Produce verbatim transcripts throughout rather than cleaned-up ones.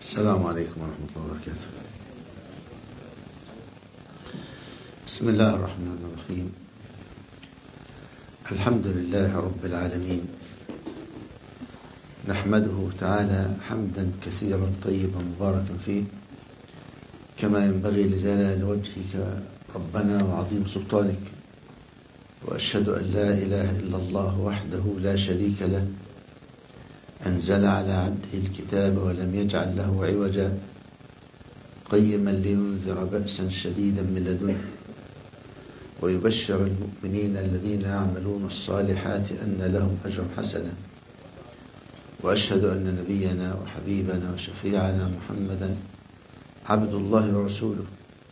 السلام عليكم ورحمة الله وبركاته. بسم الله الرحمن الرحيم. الحمد لله رب العالمين، نحمده تعالى حمدا كثيرا طيبا مباركا فيه كما ينبغي لجلال وجهك ربنا وعظيم سلطانك، وأشهد أن لا إله إلا الله وحده لا شريك له، أنزل على عبده الكتاب ولم يجعل له عوجا، قيما لينذر بأسا شديدا من لدنه ويبشر المؤمنين الذين يعملون الصالحات أن لهم أجرا حسنا. وأشهد أن نبينا وحبيبنا وشفيعنا محمدا عبد الله ورسوله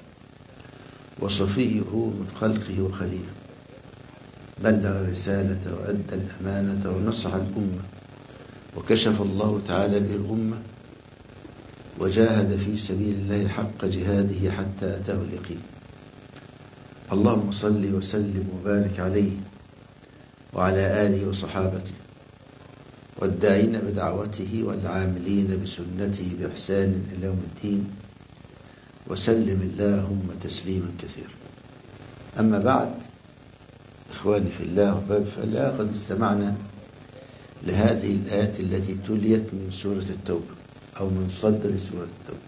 وصفيه من خلقه وخليله، بلغ الرسالة وأدى الأمانة ونصح الأمة وكشف الله تعالى به الغمة، وجاهد في سبيل الله حق جهاده حتى أتاه اليقين. اللهم صل وسلم وبارك عليه وعلى آله وصحابته والداعين بدعوته والعاملين بسنته بإحسان إلى يوم الدين، وسلم اللهم تسليما كثيرا. أما بعد، إخواني في الله وباب في الله، قد استمعنا لهذه الآيات التي تليت من سورة التوبة أو من صدر سورة التوبة.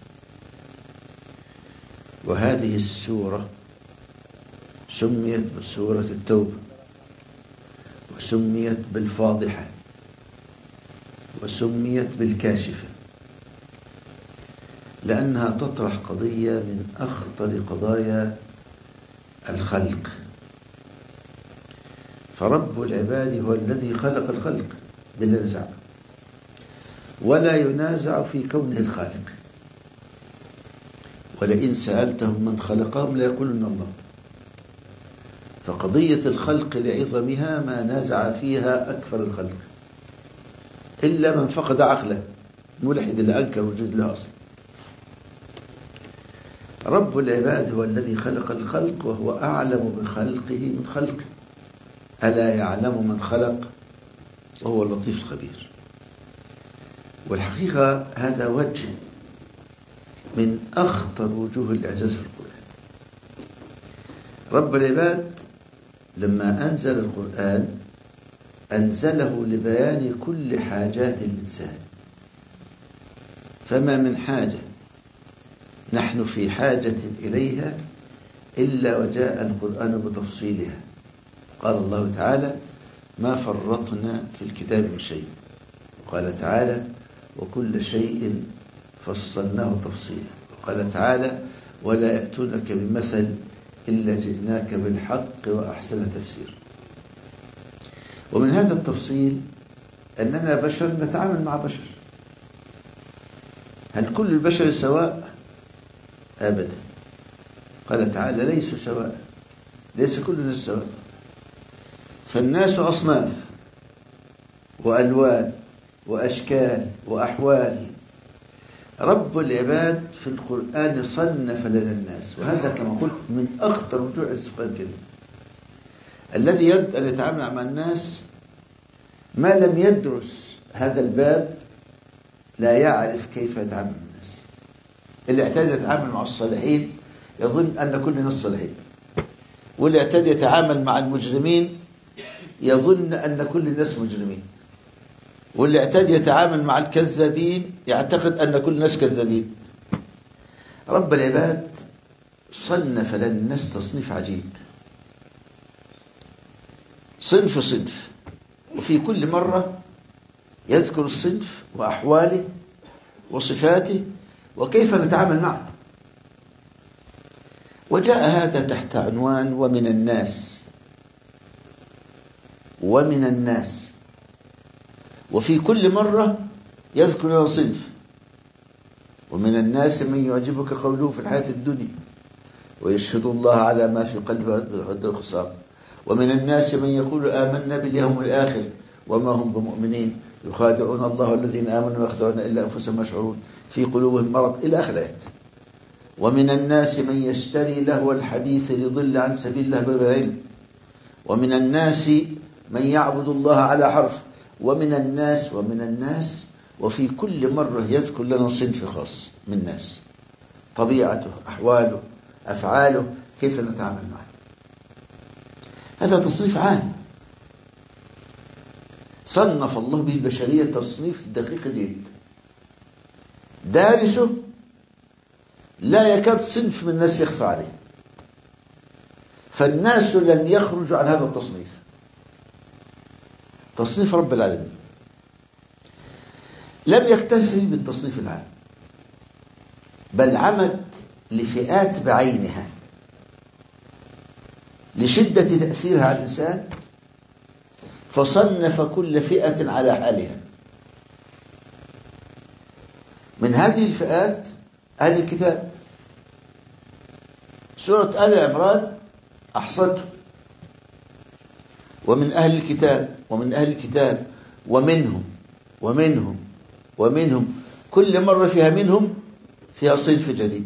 وهذه السورة سميت بسورة التوبة، وسميت بالفاضحة، وسميت بالكاشفة، لأنها تطرح قضية من أخطر قضايا الخلق. فرب العباد هو الذي خلق الخلق بلا نزاع، ولا ينازع في كونه الخالق. ولئن سألتهم من خلقهم ليقولن الله. فقضية الخلق لعظمها ما نازع فيها أكثر الخلق، إلا من فقد عقله، ملحد اللي أنكر وجود الله أصلا. رب العباد هو الذي خلق الخلق، وهو أعلم بخلقه من خلقه. ألا يعلم من خلق وهو اللطيف الخبير. والحقيقة هذا وجه من أخطر وجوه الإعجاز في القرآن. رب العباد لما أنزل القرآن أنزله لبيان كل حاجات الإنسان، فما من حاجة نحن في حاجة إليها إلا وجاء القرآن بتفصيلها. قال الله تعالى: ما فرطنا في الكتاب من شيء. وقال تعالى: وكل شيء فصلناه تفصيلا. وقال تعالى: ولا يأتونك بمثل إلا جئناك بالحق وأحسن تفسير. ومن هذا التفصيل أننا بشر نتعامل مع بشر. هل كل البشر سواء؟ أبدا. قال تعالى: ليسوا سواء، ليس كل الناس سواء. فالناس أصناف وألوان وأشكال وأحوال. رب العباد في القرآن صنف لنا الناس، وهذا كما قلت من أخطر وجوه القرآن الكريم. الذي يريد أن يتعامل مع الناس ما لم يدرس هذا الباب لا يعرف كيف يتعامل مع الناس. اللي اعتاد يتعامل مع الصالحين يظن أن كل الناس صالحين، واللي اعتاد يتعامل مع المجرمين يظن أن كل الناس مجرمين، واللي اعتاد يتعامل مع الكذابين يعتقد أن كل الناس كذابين. رب العباد صنف لنا الناس تصنيف عجيب، صنف صنف، وفي كل مرة يذكر الصنف وأحواله وصفاته وكيف نتعامل معه. وجاء هذا تحت عنوان ومن الناس. ومن الناس، وفي كل مرة يذكر لنا صنف. ومن الناس من يعجبك قوله في الحياة الدنيا ويشهد الله على ما في قلبه عند الخصام. ومن الناس من يقول آمنا باليوم الآخر وما هم بمؤمنين يخادعون الله الذين آمنوا وما يخدعون إلا أنفسهم يشعرون في قلوبهم مرض، إلى آخر الآيات. ومن الناس من يشتري لهو الحديث ليضل عن سبيل الله بغير علم. ومن الناس من يعبد الله على حرف. ومن الناس ومن الناس وفي كل مرة يذكر لنا صنف خاص من الناس، طبيعته، أحواله، أفعاله، كيف نتعامل معه. هذا تصنيف عام صنف الله به البشرية تصنيف دقيق جدا، دارسه لا يكاد صنف من الناس يخفى عليه، فالناس لن يخرجوا عن هذا التصنيف، تصنيف رب العالمين. لم يكتفي بالتصنيف العام، بل عمد لفئات بعينها لشدة تأثيرها على الإنسان، فصنف كل فئة على حالها. من هذه الفئات أهل الكتاب، سورة آل عمران أحصته، ومن أهل الكتاب ومن أهل الكتاب ومنهم ومنهم ومنهم، كل مرة فيها منهم فيها صنف جديد.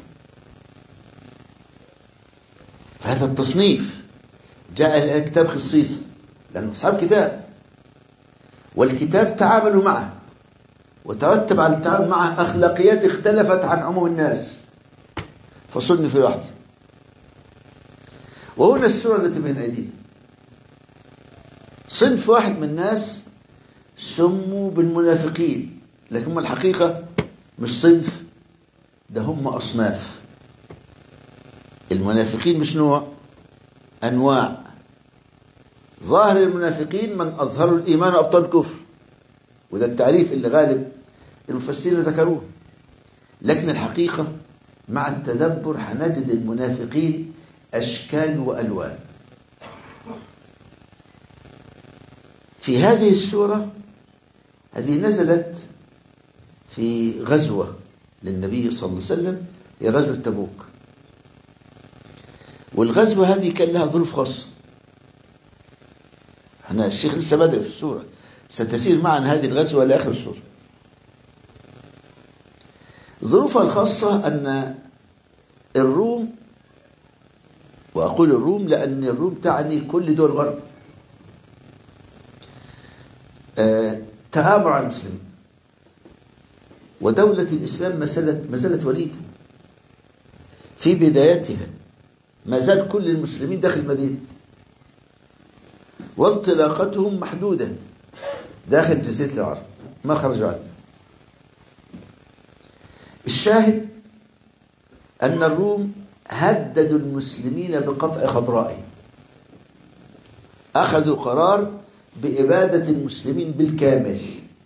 فهذا التصنيف جاء إلى الكتاب خصيصا لأنه أصحاب كتاب، والكتاب تعاملوا معه وترتب على التعامل معه أخلاقيات اختلفت عن عموم الناس، فصنف لوحده. وهنا السورة التي بين أيدينا صنف واحد من الناس سموا بالمنافقين، لكن الحقيقة مش صنف، ده هم أصناف. المنافقين مش نوع، أنواع. ظاهر المنافقين من أظهروا الإيمان وأبطلوا الكفر، وده التعريف اللي غالب المفسرين ذكروه، لكن الحقيقة مع التدبر هنجد المنافقين أشكال وألوان. في هذه السورة، هذه نزلت في غزوة للنبي صلى الله عليه وسلم، هي غزوة تبوك، والغزوة هذه كان لها ظروف خاصة. احنا الشيخ لسه بدأ في السورة، ستسير معنا هذه الغزوة لآخر السورة. ظروفها الخاصة أن الروم، وأقول الروم لأن الروم تعني كل دول الغرب، آه تآمر على المسلمين، ودولة الإسلام ما زالت ما زالت وليدة في بدايتها، ما زال كل المسلمين داخل المدينة، وانطلاقتهم محدودة داخل جزيرة العرب، ما خرجوا عنها. الشاهد أن الروم هددوا المسلمين بقطع خضرائهم، أخذوا قرار بإبادة المسلمين بالكامل،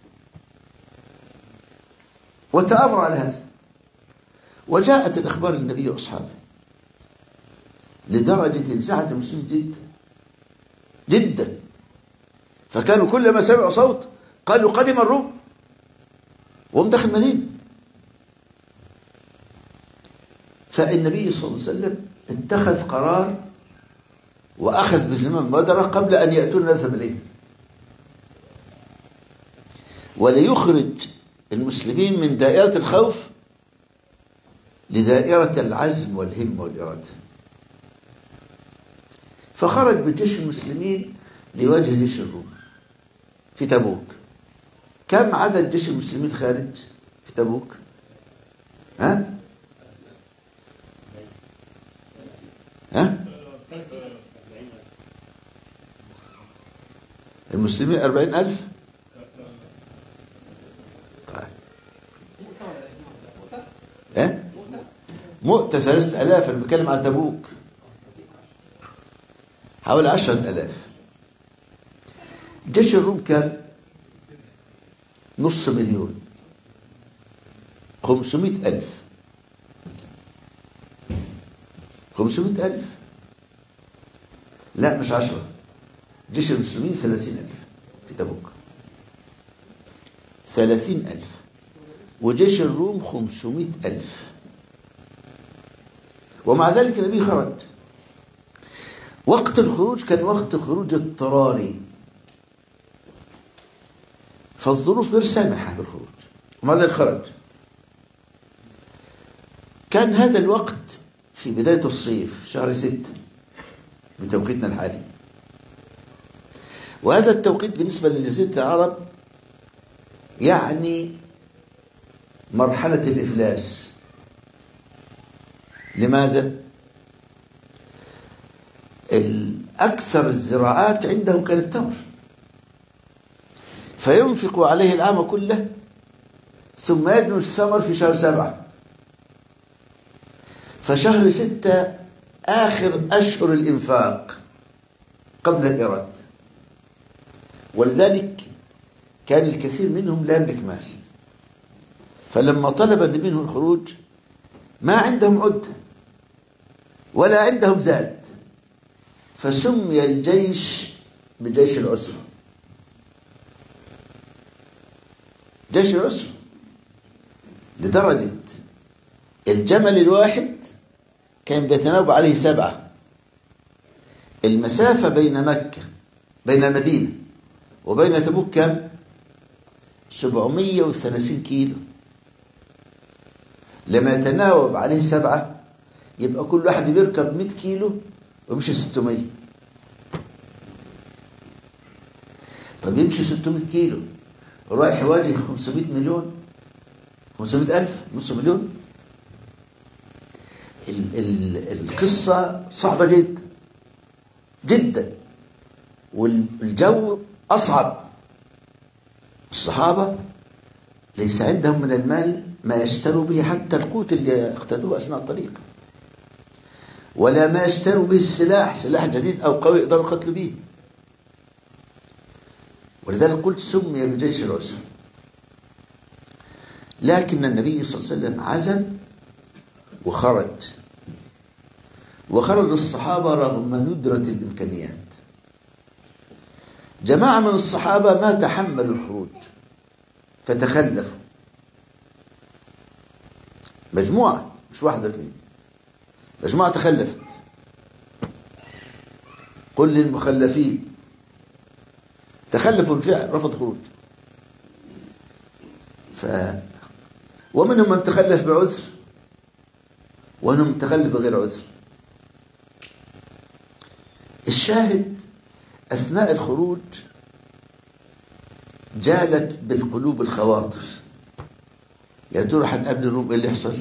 وتآمروا على هذا. وجاءت الأخبار للنبي وأصحابه لدرجة انزعج المسلمين جدا جدا، فكانوا كلما سمعوا صوت قالوا قدم الروم، وهم داخل المدينة. فالنبي صلى الله عليه وسلم اتخذ قرار وأخذ بزمام بدر قبل أن يأتون نذهب إليه، وليخرج المسلمين من دائرة الخوف لدائرة العزم والهمة والإرادة. فخرج بجيش المسلمين لوجه جيش الروم في تبوك. كم عدد جيش المسلمين خارج في تبوك؟ ها؟ ها؟ المسلمين أربعين ألف. ها؟ مؤتة ثلاثة ألاف. أنا بتكلم على تبوك حوالي عشرة ألاف. جيش الروم كان نص مليون، خمسمائة ألف. خمسمائة ألف، لا مش عشرة. جيش المسلمين ثلاثين ألف في تبوك، ثلاثين ألف، وجيش الروم خمسمائة ألف. ومع ذلك النبي خرج. وقت الخروج كان وقت خروج اضطراري، فالظروف غير سامحة بالخروج، ومع ذلك خرج. كان هذا الوقت في بداية الصيف، شهر ستة بتوقيتنا الحالي، وهذا التوقيت بالنسبة لجزيرة العرب يعني مرحلة الإفلاس. لماذا؟ أكثر الزراعات عندهم كان التمر، فينفق عليه العام كله ثم يدنو الثمر في شهر سبعة، فشهر ستة آخر أشهر الإنفاق قبل الإيراد، ولذلك كان الكثير منهم لا يملك مال، فلما طلب النبي منه الخروج ما عندهم عدة ولا عندهم زاد، فسمي الجيش بجيش العسرة. جيش العسرة لدرجة الجمل الواحد كان بيتناوب عليه سبعة. المسافة بين مكة بين المدينة وبين تبوك كم؟ سبعمية وثلاثين كيلو. لما يتناوب عليه سبعة يبقى كل واحد بيركب مئة كيلو ويمشي ستمية. طب يمشي ستمية كيلو رايح يواجه خمسمية مليون، خمسمية ألف، نص مليون. ال ال القصة صعبة جدا جدا، والجو أصعب. الصحابة ليس عندهم من المال ما يشتروا به حتى القوت اللي اقتدوه أثناء الطريق، ولا ما يشتروا به السلاح، سلاح جديد أو قوي يقدروا يقتلوا به. ولذلك قلت سمي بجيش العسرة. لكن النبي صلى الله عليه وسلم عزم وخرج، وخرج الصحابة رغم ندرة الإمكانيات. جماعة من الصحابة ما تحملوا الخروج فتخلفوا، مجموعة مش واحد اثنين، مجموعة تخلفت. قل للمخلفين تخلفوا بالفعل، رفض خروج. ف ومنهم من تخلف بعذر ومنهم من تخلف بغير عذر. الشاهد أثناء الخروج جالت بالقلوب الخواطر، يا ترى هنقابل الروم ايه اللي يحصل؟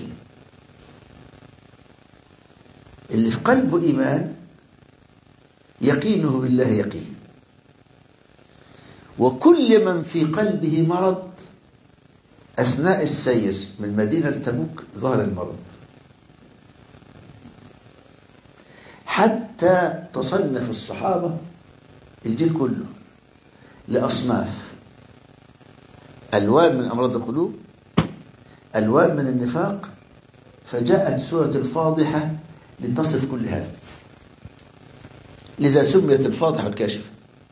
اللي في قلبه إيمان يقينه بالله يقين، وكل من في قلبه مرض أثناء السير من مدينة تبوك ظهر المرض، حتى تصنف الصحابة الجيل كله لأصناف: ألوان من أمراض القلوب، ألوان من النفاق، فجاءت سورة الفاضحة لتصف كل هذا. لذا سميت الفاضحة والكاشفة.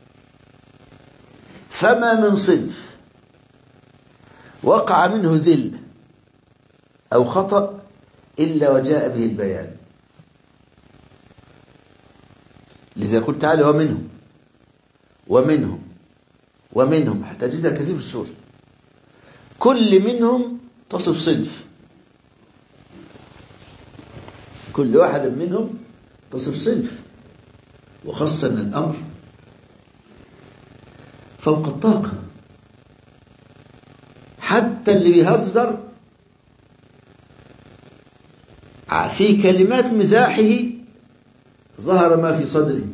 فما من صنف وقع منه ذلة أو خطأ إلا وجاء به البيان. لذا قلت تعالى ومنهم ومنهم ومنهم، حتى تجدها كثير في السورة. كل منهم تصف صنف، كل واحد منهم تصف صنف، وخاصة أن الأمر فوق الطاقة. حتى اللي بيهزر في كلمات مزاحه ظهر ما في صدره.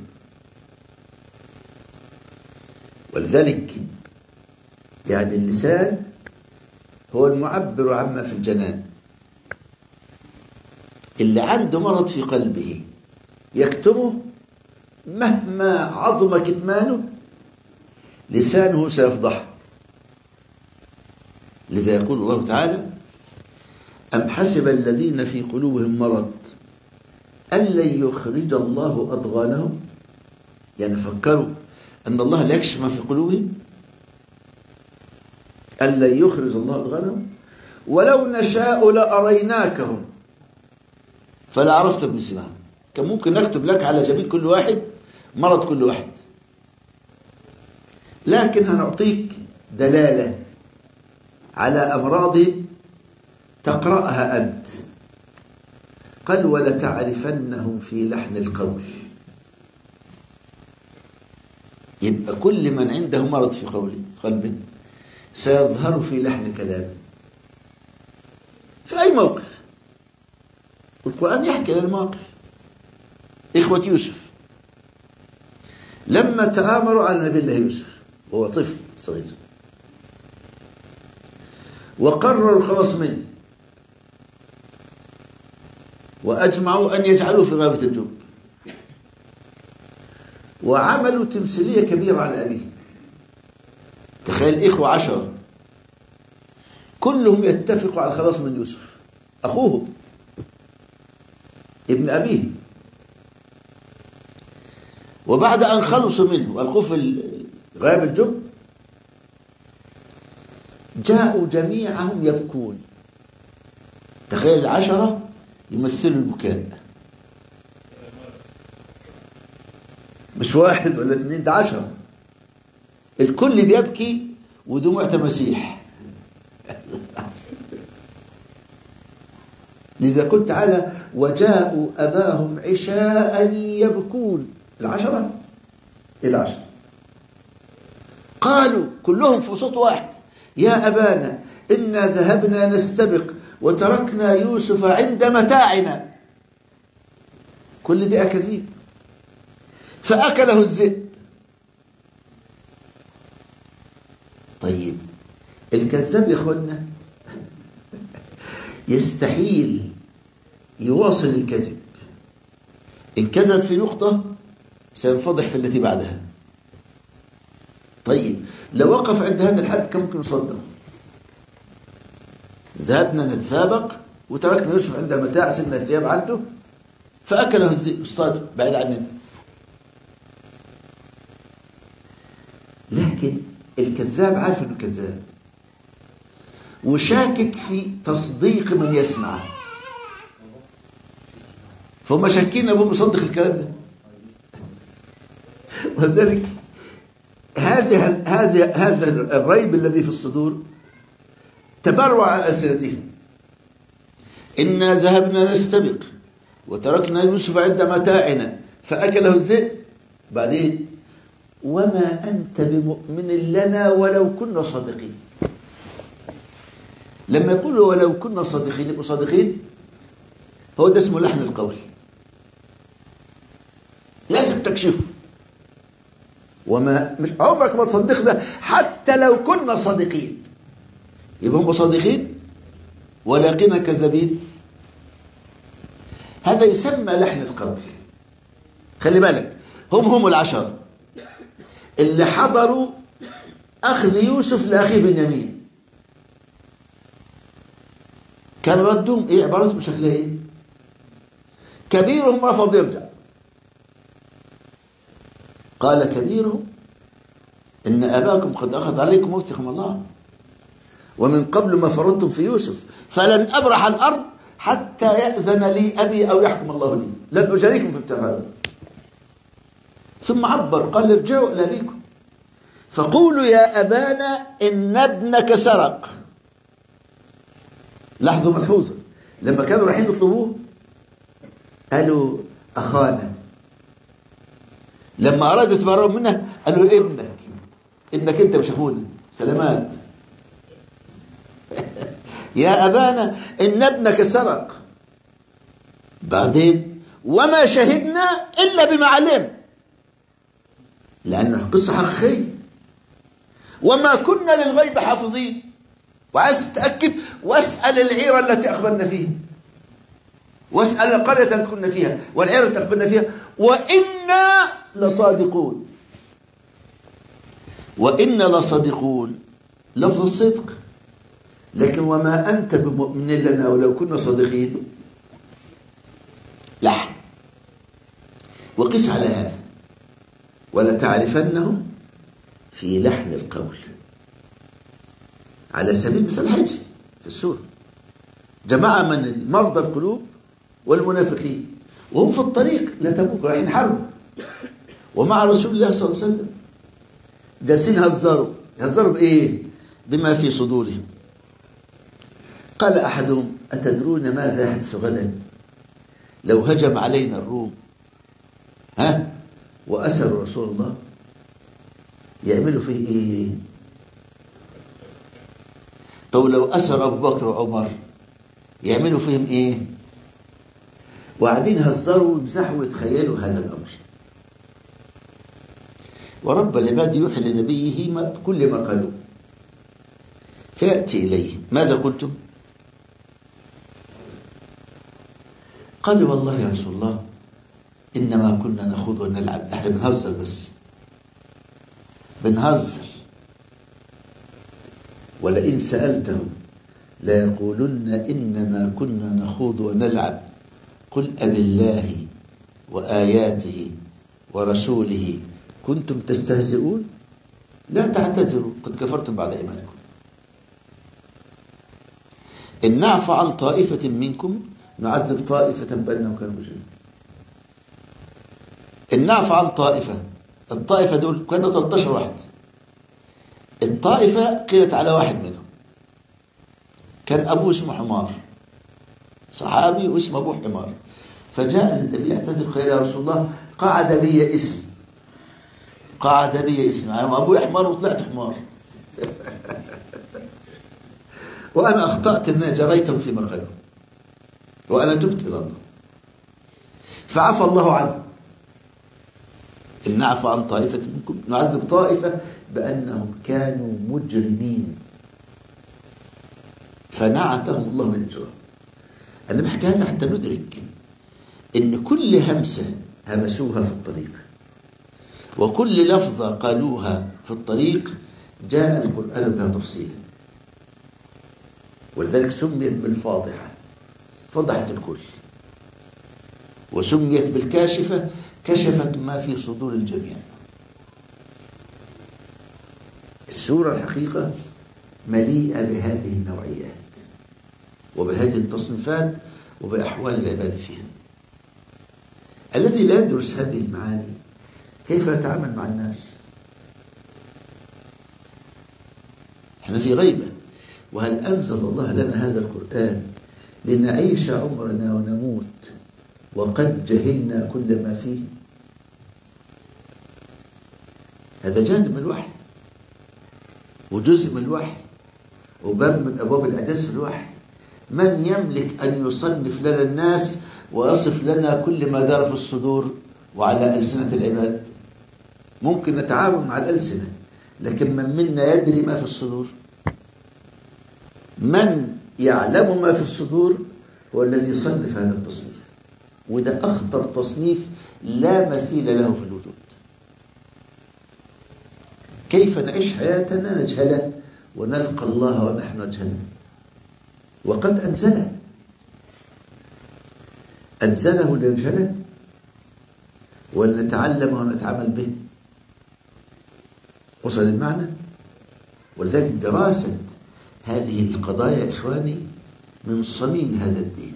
ولذلك يعني اللسان هو المعبر عما في الجنان. اللي عنده مرض في قلبه يكتمه مهما عظم كتمانه لسانه سيفضح. لذا يقول الله تعالى: أم حسب الذين في قلوبهم مرض أن لن يخرج الله أضغانهم. يعني فكروا أن الله لا يكشف ما في قلوبهم، أن لن يخرج الله أضغانهم ولو نشاء لأريناكهم فلا عرفت بسمائهم. كان ممكن نكتب لك على جبين كل واحد مرض كل واحد، لكن هنعطيك دلالة على أمراضهم تقرأها أنت. قال: ولتعرفنهم في لحن القول. يبقى كل من عنده مرض في قوله قلبه سيظهر في لحن كلامه في أي موقف. والقرآن يحكي لنا المواقف. إخوة يوسف لما تآمروا على نبي الله يوسف وهو طفل صغير وقرروا الخلاص منه وأجمعوا أن يجعلوه في غابة الجب وعملوا تمثيلية كبيرة على أبيه. تخيل إخوة عشرة كلهم يتفقوا على الخلاص من يوسف أخوهم ابن أبيه، وبعد أن خلصوا منه وألقوه في غابة الجب جاءوا جميعهم يبكون. تخيل العشرة يمثلوا البكاء، مش واحد ولا اثنين، ده عشرة الكل بيبكي ودموع تماسيح. لذا قلت تعالى وجاءوا أباهم عشاء يبكون. العشرة العشرة قالوا كلهم في صوت واحد يا أبانا إنا ذهبنا نستبق وتركنا يوسف عند متاعنا. كل دي أكاذيب. فأكله الذئب. طيب الكذاب يا اخوانا يستحيل يواصل الكذب. إن كذب في نقطة سينفضح في التي بعدها. طيب لو وقف عند هذا الحد كم ممكن يصدق؟ ذهبنا نتسابق وتركنا يوسف عند متاع، سنة الثياب عنده فأكله الذئب اصطاده بعيد عننا. لكن الكذاب عارف انه كذاب وشاكك في تصديق من يسمع، فهم شاكين ابوه مصدق الكلام ده. ولذلك هذه هذا هذا الريب الذي في الصدور تبرع على ألسنتهم. إنا ذهبنا نستبق وتركنا يوسف عند متاعنا فأكله الذئب. بعدين وما أنت بمؤمن لنا ولو كنا صادقين. لما يقولوا ولو كنا صادقين يبقوا صادقين، هو ده اسمه لحن القول. لازم تكشفه. وما مش عمرك ما تصدقنا حتى لو كنا صادقين. يبقى هم صادقين ولكننا كذابين. هذا يسمى لحن القول. خلي بالك هم هم العشرة اللي حضروا أخذ يوسف لأخيه بنيامين. كان ردهم إيه؟ عبارتهم شكلها إيه؟ كبيرهم رفض يرجع. قال كبيرهم إن أباكم قد أخذ عليكم موثقكم الله ومن قبل ما فرضتم في يوسف فلن أبرح الأرض حتى يأذن لي أبي أو يحكم الله لي، لن أشارككم في التفاعل. ثم عبر قال ارجعوا إلى أبيكم فقولوا يا أبانا إن ابنك سرق. لاحظوا ملحوظة، لما كانوا رايحين يطلبوه قالوا أخانا، لما أرادوا يتبرئوا منه قالوا ابنك ابنك أنت مش أخونا. سلامات. يا أبانا إن ابنك سرق. بعدين وما شهدنا إلا بما علمنا، لأنه قصة حقيقية. وما كنا للغيب حافظين. وعايز تتأكد واسأل العيرة التي أخبرنا فيها، واسأل القرية التي كنا فيها والعيرة التي أخبرنا فيها وإنا لصادقون. وإنا لصادقون لفظ الصدق. لكن وما أنت بمؤمن لنا ولو كنا صادقين لحن. وقس على هذا ولتعرفنهم في لحن القول. على سبيل مثال حج في السورة جماعة من مرضى القلوب والمنافقين وهم في الطريق لتبوك رايحين حرب ومع رسول الله صلى الله عليه وسلم جالسين هزروا. هزروا بإيه؟ بما في صدورهم. قال أحدهم أتدرون ماذا يحدث غدا لو هجم علينا الروم ها وأسروا رسول الله؟ يعملوا فيه إيه؟ طب لو أسر أبو بكر وعمر يعملوا فيهم إيه؟ وقاعدين يهزروا ويمزحوا ويتخيلوا هذا الأمر. ورب العباد يوحي لنبيه ما كل ما قالوا، فيأتي إليه ماذا قلتم؟ قالوا والله يا رسول الله إنما كنا نخوض ونلعب، احنا بنهزر بس بنهزر. ولئن سألتهم ليقولن إنما كنا نخوض ونلعب قل أبالله وآياته ورسوله كنتم تستهزئون لا تعتذروا قد كفرتم بعد إيمانكم. إن نعفى عن طائفة منكم نعذب طائفة بأنهم كانوا مجرمين. إن نعفى عن طائفة، الطائفة دول كانوا ثلاثة عشر واحد، الطائفة قيلت على واحد منهم كان أبوه اسمه حمار، صحابي واسمه أبوه حمار، فجاء النبي يعتذر قال يا رسول الله قعد بي اسم قعد بي اسم يعني أبوي حمار وطلعت حمار وأنا أخطأت أن جريتم في مقالهم وأنا تبت إلى الله فعفى الله عنه. إن نعفى عن طائفة منكم نعذب طائفة بأنهم كانوا مجرمين فنعتهم الله من الجرم. أنا بحكي هذا حتى ندرك إن كل همسة همسوها في الطريق وكل لفظة قالوها في الطريق جاء القرآن بها تفصيلا، ولذلك سميت بالفاضحة فضحت الكل، وسميت بالكاشفة كشفت ما في صدور الجميع. السورة الحقيقة مليئة بهذه النوعيات وبهذه التصنيفات وبأحوال العباد فيها. الذي لا يدرس هذه المعاني كيف يتعامل مع الناس؟ احنا في غيبة، وهل أنزل الله لنا هذا القرآن لنعيش عمرنا ونموت وقد جهلنا كل ما فيه؟ هذا جانب من الوحي وجزء من الوحي وباب من أبواب الإعجاز في الوحي. من يملك أن يصنف لنا الناس ويصف لنا كل ما دار في الصدور وعلى ألسنة العباد؟ ممكن نتعاون مع الألسنة، لكن من منا يدري ما في الصدور؟ من يعلم ما في الصدور هو الذي يصنف هذا التصنيف، وده أخطر تصنيف لا مثيل له في الوجود. كيف نعيش حياتنا نجهله ونلقى الله ونحن نجهله وقد أنزله أنزله لنجهله ولنتعلم ونتعامل به. وصل المعنى؟ ولذلك دراسة هذه القضايا إخواني من صميم هذا الدين.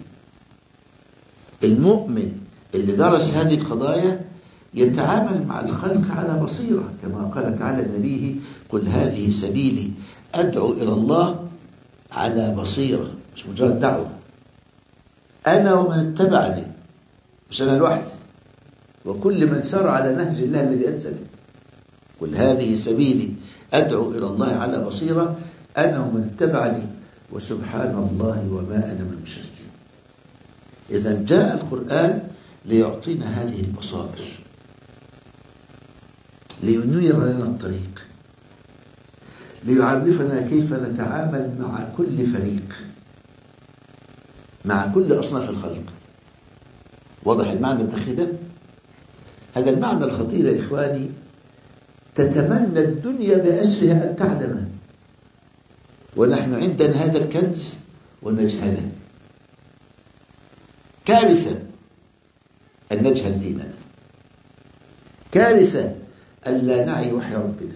المؤمن اللي درس هذه القضايا يتعامل مع الخلق على بصيرة، كما قال تعالى نبيه قل هذه سبيلي أدعو إلى الله على بصيرة، مش مجرد دعوة. أنا ومن اتبعني، مش أنا لوحدي، وكل من سار على نهج الله الذي أنزله. قل هذه سبيلي أدعو إلى الله على بصيرة أنا ومن اتبعني وسبحان الله وما أنا من المشركين. إذا جاء القرآن ليعطينا هذه البصائر، لينير لنا الطريق، ليعرفنا كيف نتعامل مع كل فريق، مع كل أصناف الخلق. واضح المعنى الداخلي؟ هذا المعنى الخطير يا إخواني، تتمنى الدنيا بأسرها أن تعلمه، ونحن عندنا هذا الكنز ونجهله. كارثة أن نجهل ديننا، كارثة أن لا نعي وحي ربنا.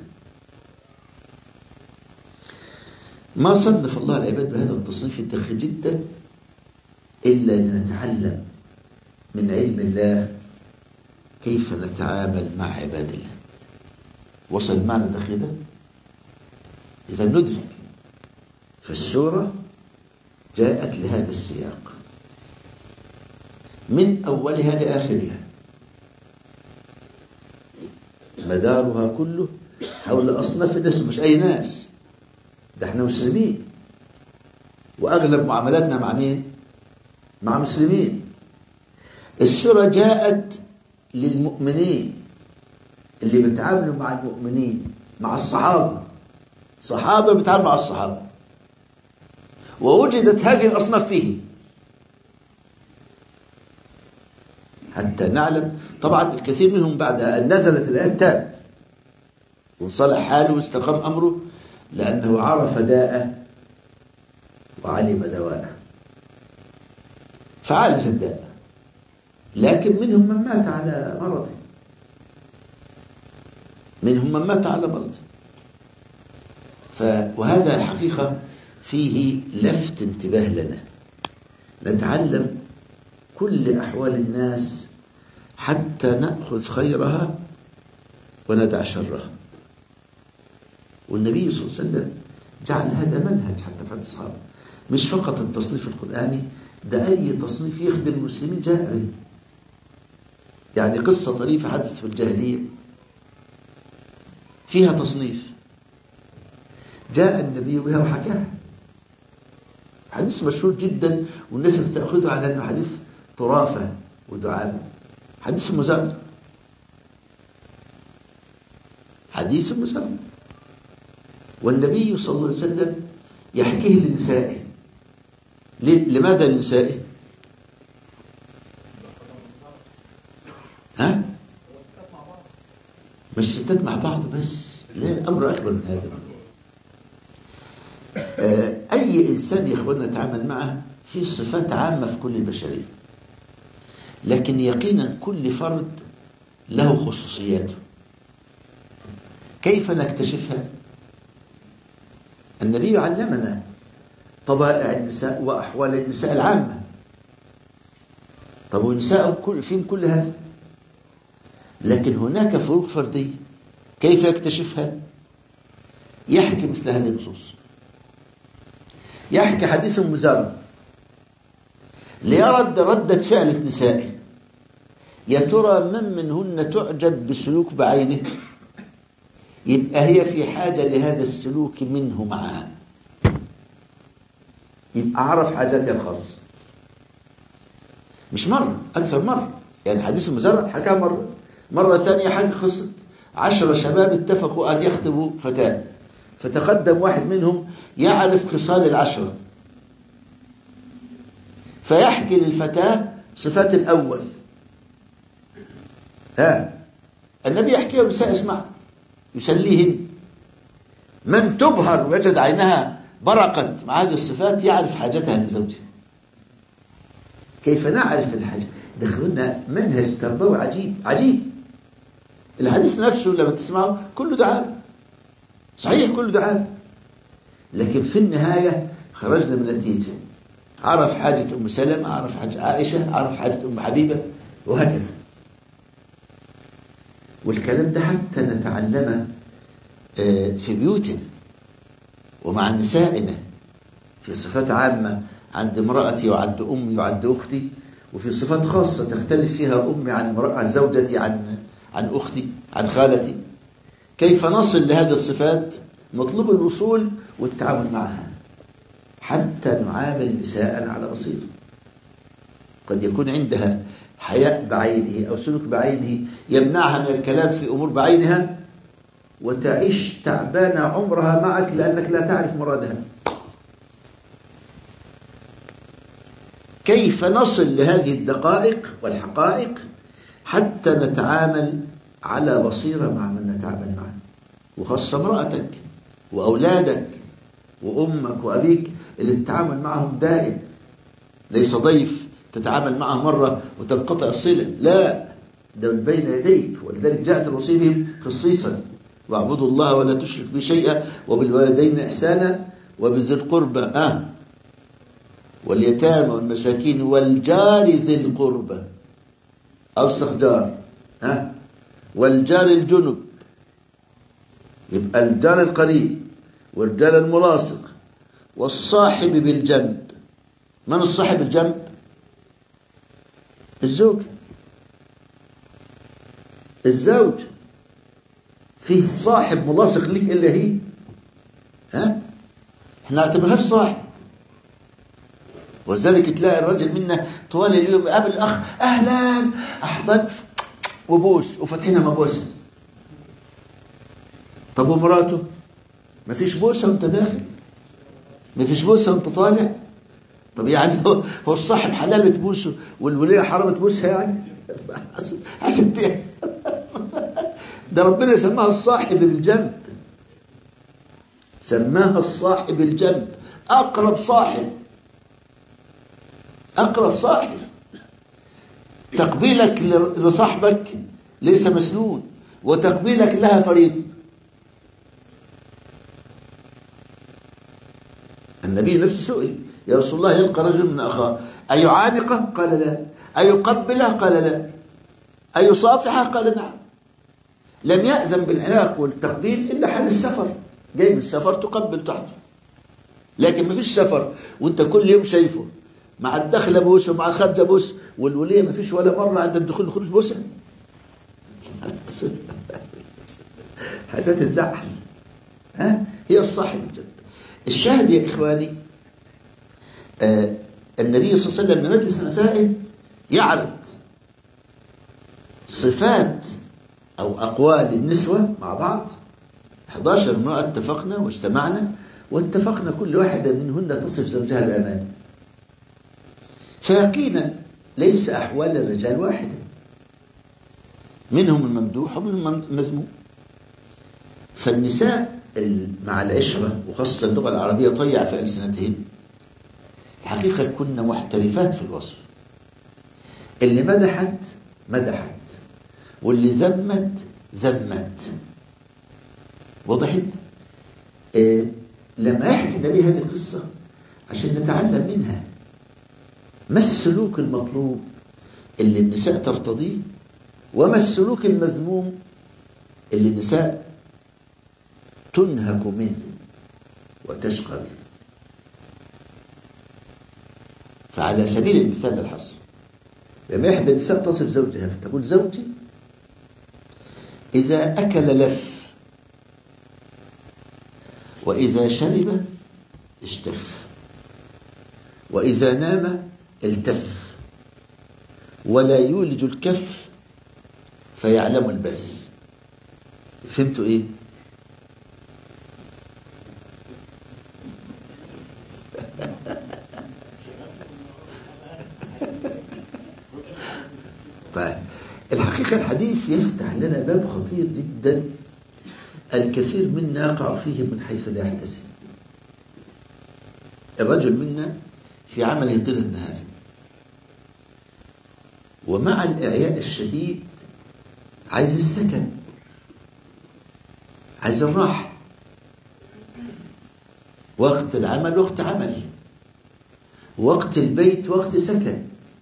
ما صنف الله العباد بهذا التصنيف الدقيق جدا إلا لنتعلم من علم الله كيف نتعامل مع عباد الله. وصل المعنى الدقيق ده؟ إذا ندرك فالسورة جاءت لهذا السياق من أولها لآخرها، مدارها كله حول أصناف الناس، مش أي ناس، ده احنا مسلمين، وأغلب معاملاتنا مع مين؟ مع مسلمين. السورة جاءت للمؤمنين اللي بيتعاملوا مع المؤمنين، مع الصحابة، صحابة بيتعاملوا مع الصحابة، ووجدت هذه الأصناف فيه حتى نعلم. طبعا الكثير منهم بعد أن نزلت الآيات تاب وانصلح حاله واستقام أمره، لأنه عرف داءه وعلم دواءه فعالج الداء. لكن منهم من مات على مرضه، منهم من مات على مرضه. ف... وهذا الحقيقة فيه لفت انتباه لنا، نتعلم كل أحوال الناس حتى نأخذ خيرها وندع شرها. والنبي صلى الله عليه وسلم جعل هذا منهج حتى في الصحابة، مش فقط التصنيف القرآني، ده أي تصنيف يخدم المسلمين جاء به. يعني قصة طريفة حدثت في الجاهلية فيها تصنيف، جاء النبي بها وحكاها، حديث مشهور جدا والناس بتأخذه على أنه حديث طرافة ودعابة. حديث مزمر، حديث مزمر، والنبي صلى الله عليه وسلم يحكيه لنسائه. لماذا لنسائه؟ ها؟ مش ستات مع بعض بس، لا، الأمر أكبر من هذا. أي إنسان يا إخواننا نتعامل معه في صفات عامة في كل البشرية، لكن يقينا كل فرد له خصوصياته. كيف نكتشفها؟ النبي علمنا طبائع النساء وأحوال النساء العامة. طب والنساء كل فيهم كل هذا، لكن هناك فروق فردية. كيف يكتشفها؟ يحكي مثل هذه النصوص، يحكي حديث أم زرع ليرد ردة فعل نسائه، يا ترى من منهن تعجب بسلوك بعينه، يبقى هي في حاجة لهذا السلوك منه معها، يبقى عرف حاجاتها الخاصة. مش مرة، أكثر مرة. يعني حديث المزرع حكاها مرة، مرة ثانية حكى قصة عشرة شباب اتفقوا أن يخطبوا فتاة، فتقدم واحد منهم يعرف خصال العشرة، فيحكي للفتاة صفات الأول. ها النبي يحكيها والنساء يسمع، يسليهن. من تبهر ويجد عينها برقت مع هذه الصفات يعرف حاجتها لزوجها. كيف نعرف الحاجة؟ دخلنا منهج تربوي عجيب عجيب. الحديث نفسه لما تسمعه كله دعاء، صحيح كله دعاء، لكن في النهاية خرجنا من نتيجة. عرف حاجة أم سلمة، عرف حاجة عائشة، عرف حاجة أم حبيبة، وهكذا. والكلام ده حتى نتعلمه في بيوتنا ومع نسائنا، في صفات عامة عند امرأتي وعند أمي وعند أختي، وفي صفات خاصة تختلف فيها أمي عن عن زوجتي، عن عن أختي، عن خالتي. كيف نصل لهذه الصفات؟ مطلوب الوصول والتعامل معها حتى نعامل نساء على بصيرة. قد يكون عندها حياء بعينه أو سلوك بعينه يمنعها من الكلام في أمور بعينها، وتعيش تعبانة عمرها معك لأنك لا تعرف مرادها. كيف نصل لهذه الدقائق والحقائق حتى نتعامل على بصيرة مع من نتعامل معه، وخاصة امرأتك وأولادك وأمك وأبيك اللي التعامل معهم دائم، ليس ضيف تتعامل معه مرة وتنقطع الصلة، لا، ده من بين يديك. ولذلك جاءت الوصية بهم خصيصا: واعبدوا الله ولا تشرك به شيئا وبالوالدين إحسانا وبذي القربى آه واليتامى والمساكين والجار ذي القربى، ألصق جار ها، والجار الجنب، يبقى الجار القريب والجار الملاصق، والصاحب بالجنب. من الصاحب بالجنب؟ الزوج. الزوج فيه صاحب ملاصق لك إلا هي، ها؟ احنا نعتبرهاش صاحب، ولذلك تلاقي الرجل منا طوال اليوم قبل الأخ أهلا أحضن وبوس وفتحينها مبوسة. طب ومراته ما فيش بوسة وانت داخل، ما فيش بوسة وانت طالع. طب يعني هو, هو الصاحب حلال تبوسه والولية حرام تبوسها يعني عشان ت... ده ربنا سماها الصاحب بالجنب، سماها الصاحب بالجنب، أقرب صاحب، أقرب صاحب. تقبيلك لصاحبك ليس مسنون، وتقبيلك لها فريضة. النبي نفسه سئل يا رسول الله يلقى رجل من أخاه أيعانقه؟ قال لا. أيقبله؟ قال لا. أيصافحه؟ قال نعم. لم يأذن بالعناق والتقبيل إلا حال السفر، جاي من السفر تقبل تحته، لكن ما فيش سفر وانت كل يوم شايفه مع الدخل بوس ومع الخارج بوس، والولية ما فيش ولا مرة عند الدخول والخروج بوسة. حاجات تزعل. ها هي الصاحب الجد. الشاهد يا إخواني، آه النبي صلى الله عليه وسلم من مجلس المسائل يعرض صفات أو أقوال النسوة مع بعض. إحدى عشرة امرأة اتفقنا واجتمعنا واتفقنا كل واحدة منهن تصف زوجها بأمان. فيقينا ليس أحوال الرجال واحدة، منهم الممدوح ومنهم المذموم. فالنساء مع العشرة وخاصة اللغة العربية طيع في ألسنتهن الحقيقة كنا محترفات في الوصف. اللي مدحت مدحت واللي ذمت ذمت. وضحت؟ آه لما يحكي النبي هذه القصة عشان نتعلم منها ما السلوك المطلوب اللي النساء ترتضيه، وما السلوك المذموم اللي النساء تنهك منه وتشقى منه. فعلى سبيل المثال للحصر، لما إحدى النساء تصف زوجها فتقول زوجي إذا أكل لف وإذا شرب اشتف وإذا نام التف ولا يولج الكف فيعلم البث. فهمتوا إيه؟ طيب الحقيقة الحديث يفتح لنا باب خطير جدا الكثير منا يقع فيه من حيث لا يحتسب. الرجل منا في عمله طيلة نهاره، ومع الإعياء الشديد عايز السكن، عايز الراحة. وقت العمل وقت عمل، وقت البيت وقت سكن.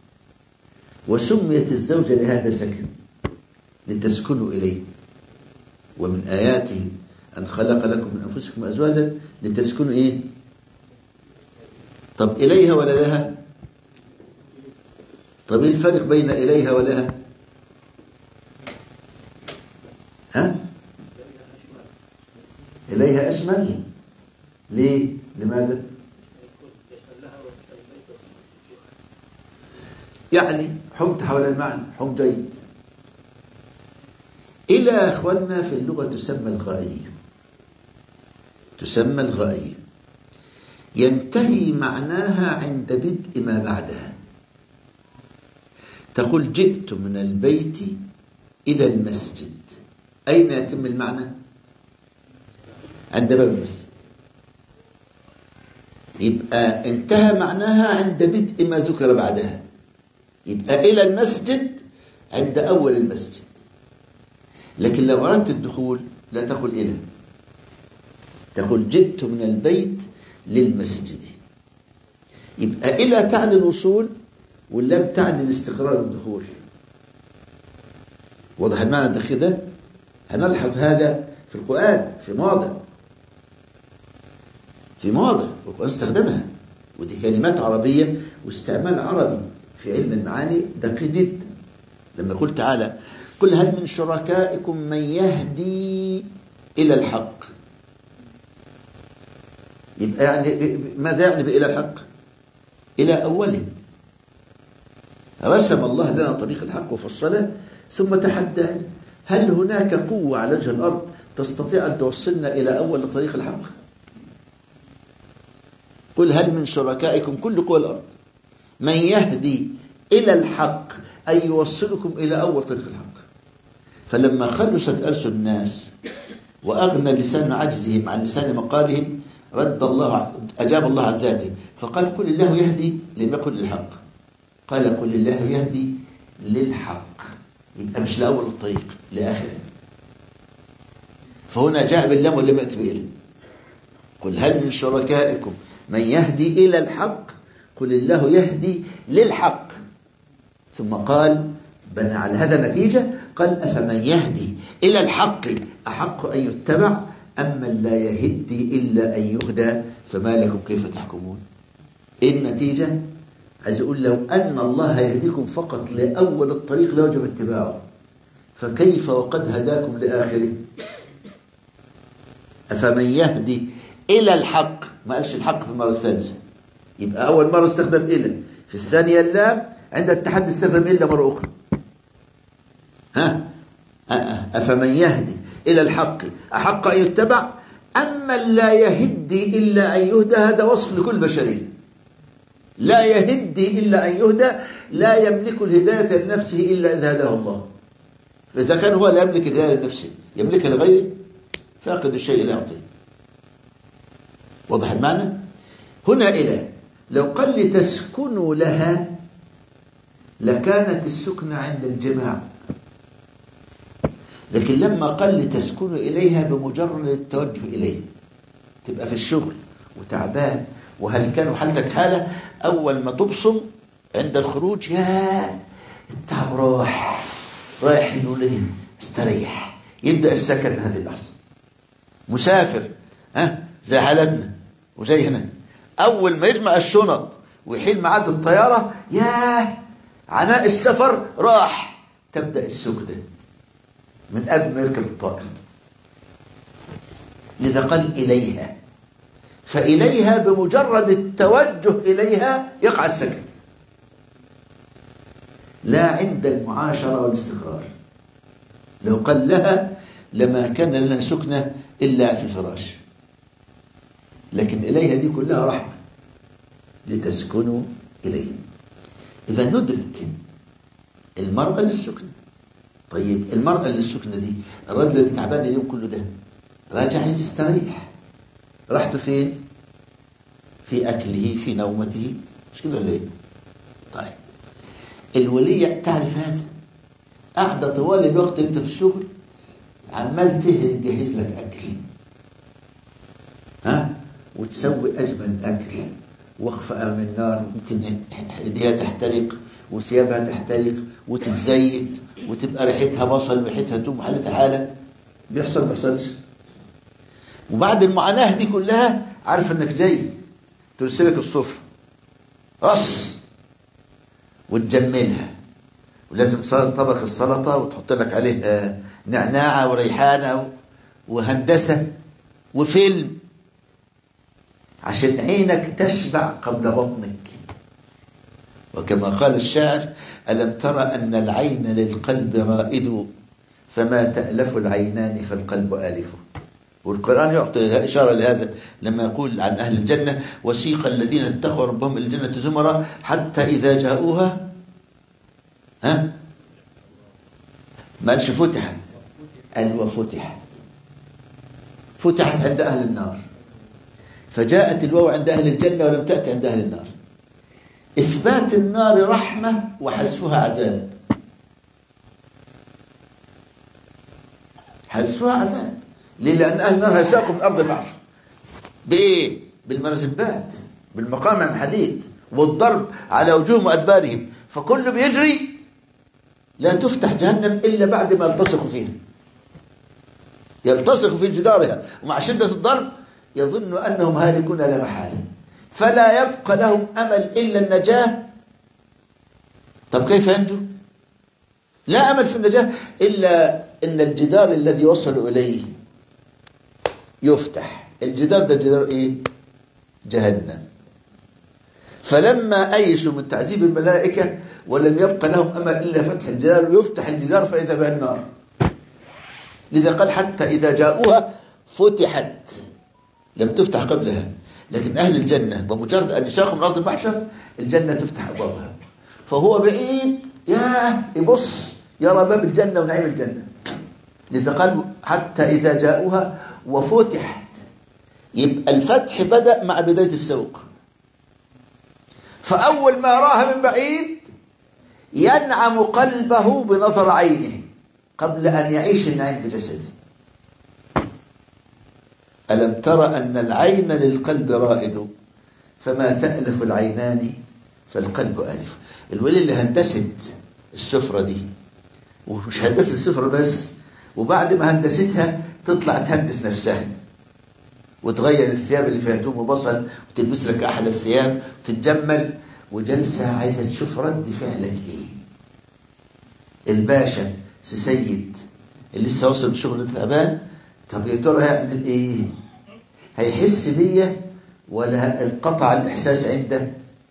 وسميت الزوجة لهذا سكن لتسكنوا إليه. ومن آياته أن خلق لكم من أنفسكم أزواجا لتسكنوا إيه؟ طب إليها ولا لها؟ طب إيه الفرق بين إليها ولها؟ ها؟ إليها أشمل. ليه؟ لماذا؟ يعني حمت حول المعنى، حم جيد. إلى أخواننا في اللغة تسمى الغائية، تسمى الغائية ينتهي معناها عند بدء ما بعدها. تقول جئت من البيت إلى المسجد، أين يتم المعنى؟ عند باب المسجد. يبقى انتهى معناها عند بدء ما ذكر بعدها. يبقى إلى المسجد عند أول المسجد. لكن لو أردت الدخول لا تقول إلى، تقول جئت من البيت للمسجد. يبقى إلى تعني الوصول واللم تعني الاستقرار الدخول. واضح المعنى الدقيق ده؟ هنلحظ هذا في القرآن في مواضع، في مواضع القرآن استخدمها، ودي كلمات عربية واستعمال عربي في علم المعاني دقيق جدا. لما قلت تعالى قل هل من شركائكم من يهدي إلى الحق، يبقى يعني ماذا يعني بإلى الحق؟ إلى أوله. رسم الله لنا طريق الحق وفصله، ثم تحدى: هل هناك قوة على وجه الأرض تستطيع أن توصلنا إلى أول طريق الحق؟ قل هل من شركائكم، كل قوى الأرض، من يهدي إلى الحق أي يوصلكم إلى أول طريق الحق. فلما خلصت ألسن الناس وأغنى لسان عجزهم عن لسان مقالهم، رد الله أجاب الله عن ذاته فقال: قل الله يهدي، لم يقل للحق، قال: قل الله يهدي للحق، يبقى مش لأول الطريق، لآخره. فهنا جاء باللام ولم يأتي بإله. قل هل من شركائكم من يهدي إلى الحق، قل الله يهدي للحق. ثم قال بنى على هذا نتيجة، قال: أفمن يهدي إلى الحق أحق أن يتبع أم من لا يهدي إلا أن يهدى فما لكم كيف تحكمون. إيه النتيجة؟ عايز أقول لو أن الله يهديكم فقط لأول الطريق لوجب اتباعه، فكيف وقد هداكم لآخره؟ أفمن يهدي إلى الحق، ما قالش الحق في المرة الثالثة، يبقى أول مرة استخدم إلى، في الثانية اللام، عند التحدي استخدم إلا مرة أخرى. ها أفمن يهدي إلى الحق أحق أن يتبع أم من لا يهدي إلا أن يهدى. هذا وصف لكل بشري، لا يهدي إلا أن يهدى، لا يملك الهداية لنفسه إلا إذا هداه الله. فإذا كان هو لا يملك الهداية لنفسه يملكها لغيره، فاقد الشيء لا يعطيه. واضح المعنى؟ هنا إلى لو قال لتسكنوا لها لكانت السكنة عند الجماع، لكن لما قال لتسكنوا إليها بمجرد التوجه إليه، تبقى في الشغل وتعبان وهلكان وحالتك حالة، أول ما تبصم عند الخروج يا التعب راح رايح الوليه استريح، يبدأ السكن من هذه اللحظة. مسافر ها زي حالتنا وزي هنا، أول ما يجمع الشنط ويحيل ميعاد الطيارة يا عناء السفر راح، تبدأ السكنة من قبل ما يركب الطائرة. لذا قال إليها، فإليها بمجرد التوجه إليها يقع السكن، لا عند المعاشرة والاستقرار. لو قال لها لما كان لنا سكنة إلا في الفراش، لكن إليها دي كلها رحمة، لتسكنوا إليه. إذا ندرك المرأة للسكنة. طيب المرأة للسكنة دي، الرجل اللي تعبان اليوم كله ده راجع عايز يستريح، راحته فين؟ في أكله، في نومته، مش كده ولا إيه؟ طيب الولية تعرف هذا، قاعدة طوال الوقت أنت في الشغل عمال تهري تجهز لك أكل، ها، وتسوي أجمل أكل، واقفة أمام النار ممكن إيديها تحترق وثيابها تحترق وتتزيت وتبقى ريحتها بصل وريحتها توم وحالتها حالة. بيحصل ما بيحصلش؟ وبعد المعاناة دي كلها عارف انك جاي ترسلك الصفر رص وتجملها، ولازم طبخ السلطة وتحط لك عليه نعناعة وريحانة وهندسة وفيلم عشان عينك تشبع قبل بطنك. وكما قال الشاعر: ألم ترى أن العين للقلب رائد فما تألف العينان فالقلب آلف. والقرآن يعطي إشارة لهذا لما يقول عن أهل الجنة: وسيق الذين اتقوا ربهم إلى الجنة زمرا حتى إذا جاءوها ها ما قالش فتحت، قال وفتحت، فتحت عند أهل النار، فجاءت الواو عند أهل الجنة ولم تأتي عند أهل النار. إثبات النار رحمة وحذفها عذاب، حذفها عذاب. ليه؟ لأن أهل النار هيساقوا من أرض المحشر بإيه؟ بالمرزبات، بالمقامع من حديد، والضرب على وجوههم وأدبارهم، فكل بيجري، لا تفتح جهنم إلا بعد ما يلتصقوا فيها، يلتصقوا في جدارها، ومع شدة الضرب يظن أنهم هالكون لا محالة، فلا يبقى لهم أمل إلا النجاة. طب كيف ينجو؟ لا أمل في النجاة إلا إن الجدار الذي وصلوا إليه يفتح. الجدار ده جدار إيه؟ جهنم. فلما أيسوا من تعذيب الملائكة ولم يبق لهم أمل إلا فتح الجدار، ويفتح الجدار فإذا بها النار. لذا قال حتى إذا جاءوها فتحت، لم تفتح قبلها. لكن أهل الجنة بمجرد أن يساقوا من أرض المحشر الجنة تفتح أبوابها، فهو بعيد ياه يبص يرى باب الجنة ونعيم الجنة. لذا قال حتى إذا جاءوها وفتحت، يبقى الفتح بدأ مع بداية السوق. فأول ما راها من بعيد ينعم قلبه بنظر عينه قبل أن يعيش النعيم بجسده. ألم تر أن العين للقلب رائد فما تألف العينان فالقلب ألف. الولي اللي هندست السفرة دي، ومش هندست السفرة بس، وبعد ما هندستها تطلع تهندس نفسها وتغير الثياب اللي فيها توم وبصل وتلبس لك أحلى الثياب وتتجمل، وجلسة عايزة تشوف رد فعلك إيه. الباشا سيد اللي لسه وصل من شغل تعبان، طب يا ترى هيعمل إيه؟ هيحس بيا ولا انقطع الإحساس عنده؟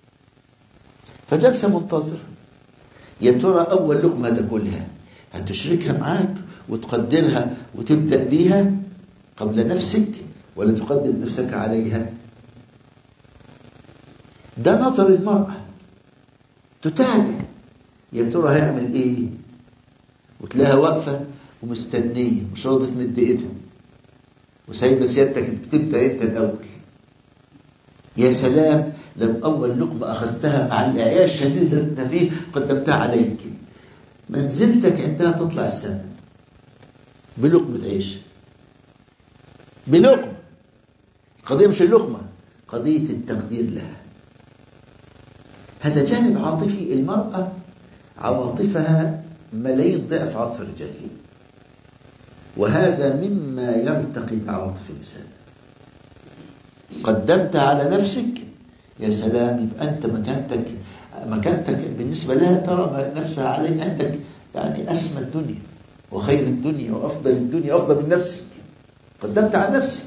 فجلسة منتظر، يا ترى أول لقمة تاكلها هتشركها معاك وتقدرها وتبدأ بيها قبل نفسك، ولا تقدم نفسك عليها؟ ده نظر المرأة، تتابع يا ترى هيعمل ايه، وتلاقيها واقفة ومستنية مش راضية تمد ايدها وسايبة سيادتك بتبدأ انت الأول. يا سلام لو أول لقمة أخذتها مع الإعياء الشديد اللي أنت فيه قدمتها عليك، منزلتك عندها تطلع السماء بلقمة عيش، بلقمة. القضية مش اللقمة، قضية التقدير لها. هذا جانب عاطفي. المرأة عواطفها ملايين ضعف عاطف الرجال، وهذا مما يرتقي بعواطف النساء. قدمت على نفسك يا سلام، يبقى أنت مكانتك مكانتك بالنسبة لها ترى نفسها عليك عندك يعني أسمى الدنيا وخير الدنيا وأفضل الدنيا وأفضل من نفسك. قدمت على نفسك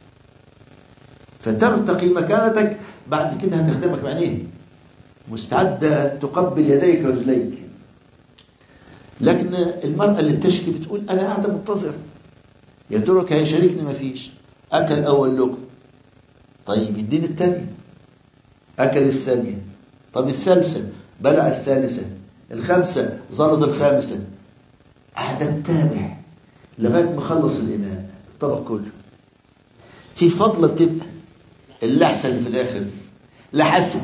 فترتقي مكانتك، بعد كده هتخدمك بعينيه، مستعدة أن تقبل يديك ورجليك. لكن المرأة اللي بتشكي بتقول أنا قاعدة منتظر، يا ترى هيشاركني؟ ما فيش. أكل أول لقمة، طيب يديني الثانية. أكل الثانية، طب الثالثة، بلع الثالثة، الخامسة زلط الخامسة. قاعدة تتابع لغاية ما خلص الإناء الطبق كله. في فضلة بتبقى اللحسة اللي في الآخر لحسن.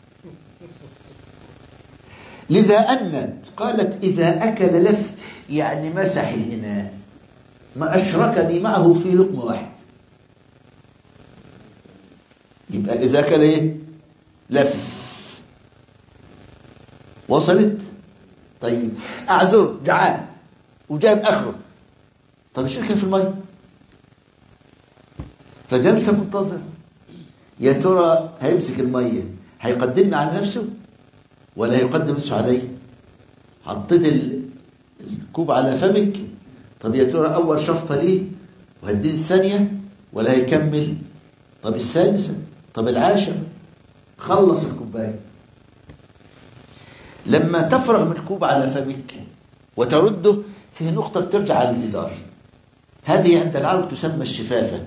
لذا أنت قالت إذا أكل لف، يعني مسح الإناء، ما أشركني معه في لقمة واحد. يبقى إذا أكل إيه؟ لف. وصلت؟ طيب أعذر جعان وجايب آخره، طب يشركني في المية. فجلسة منتظر، يا ترى هيمسك المية هيقدمني على نفسه ولا هيقدم نفسه علي؟ حطيت الكوب على فمك، طب يا ترى أول شفطة ليه وهديني الثانية ولا هيكمل؟ طب الثالثة، طب العاشرة. خلص الكوباية. لما تفرغ من الكوب على فمك وترده، فيه نقطة بترجع على الجدار، هذه عند العرب تسمى الشفافة.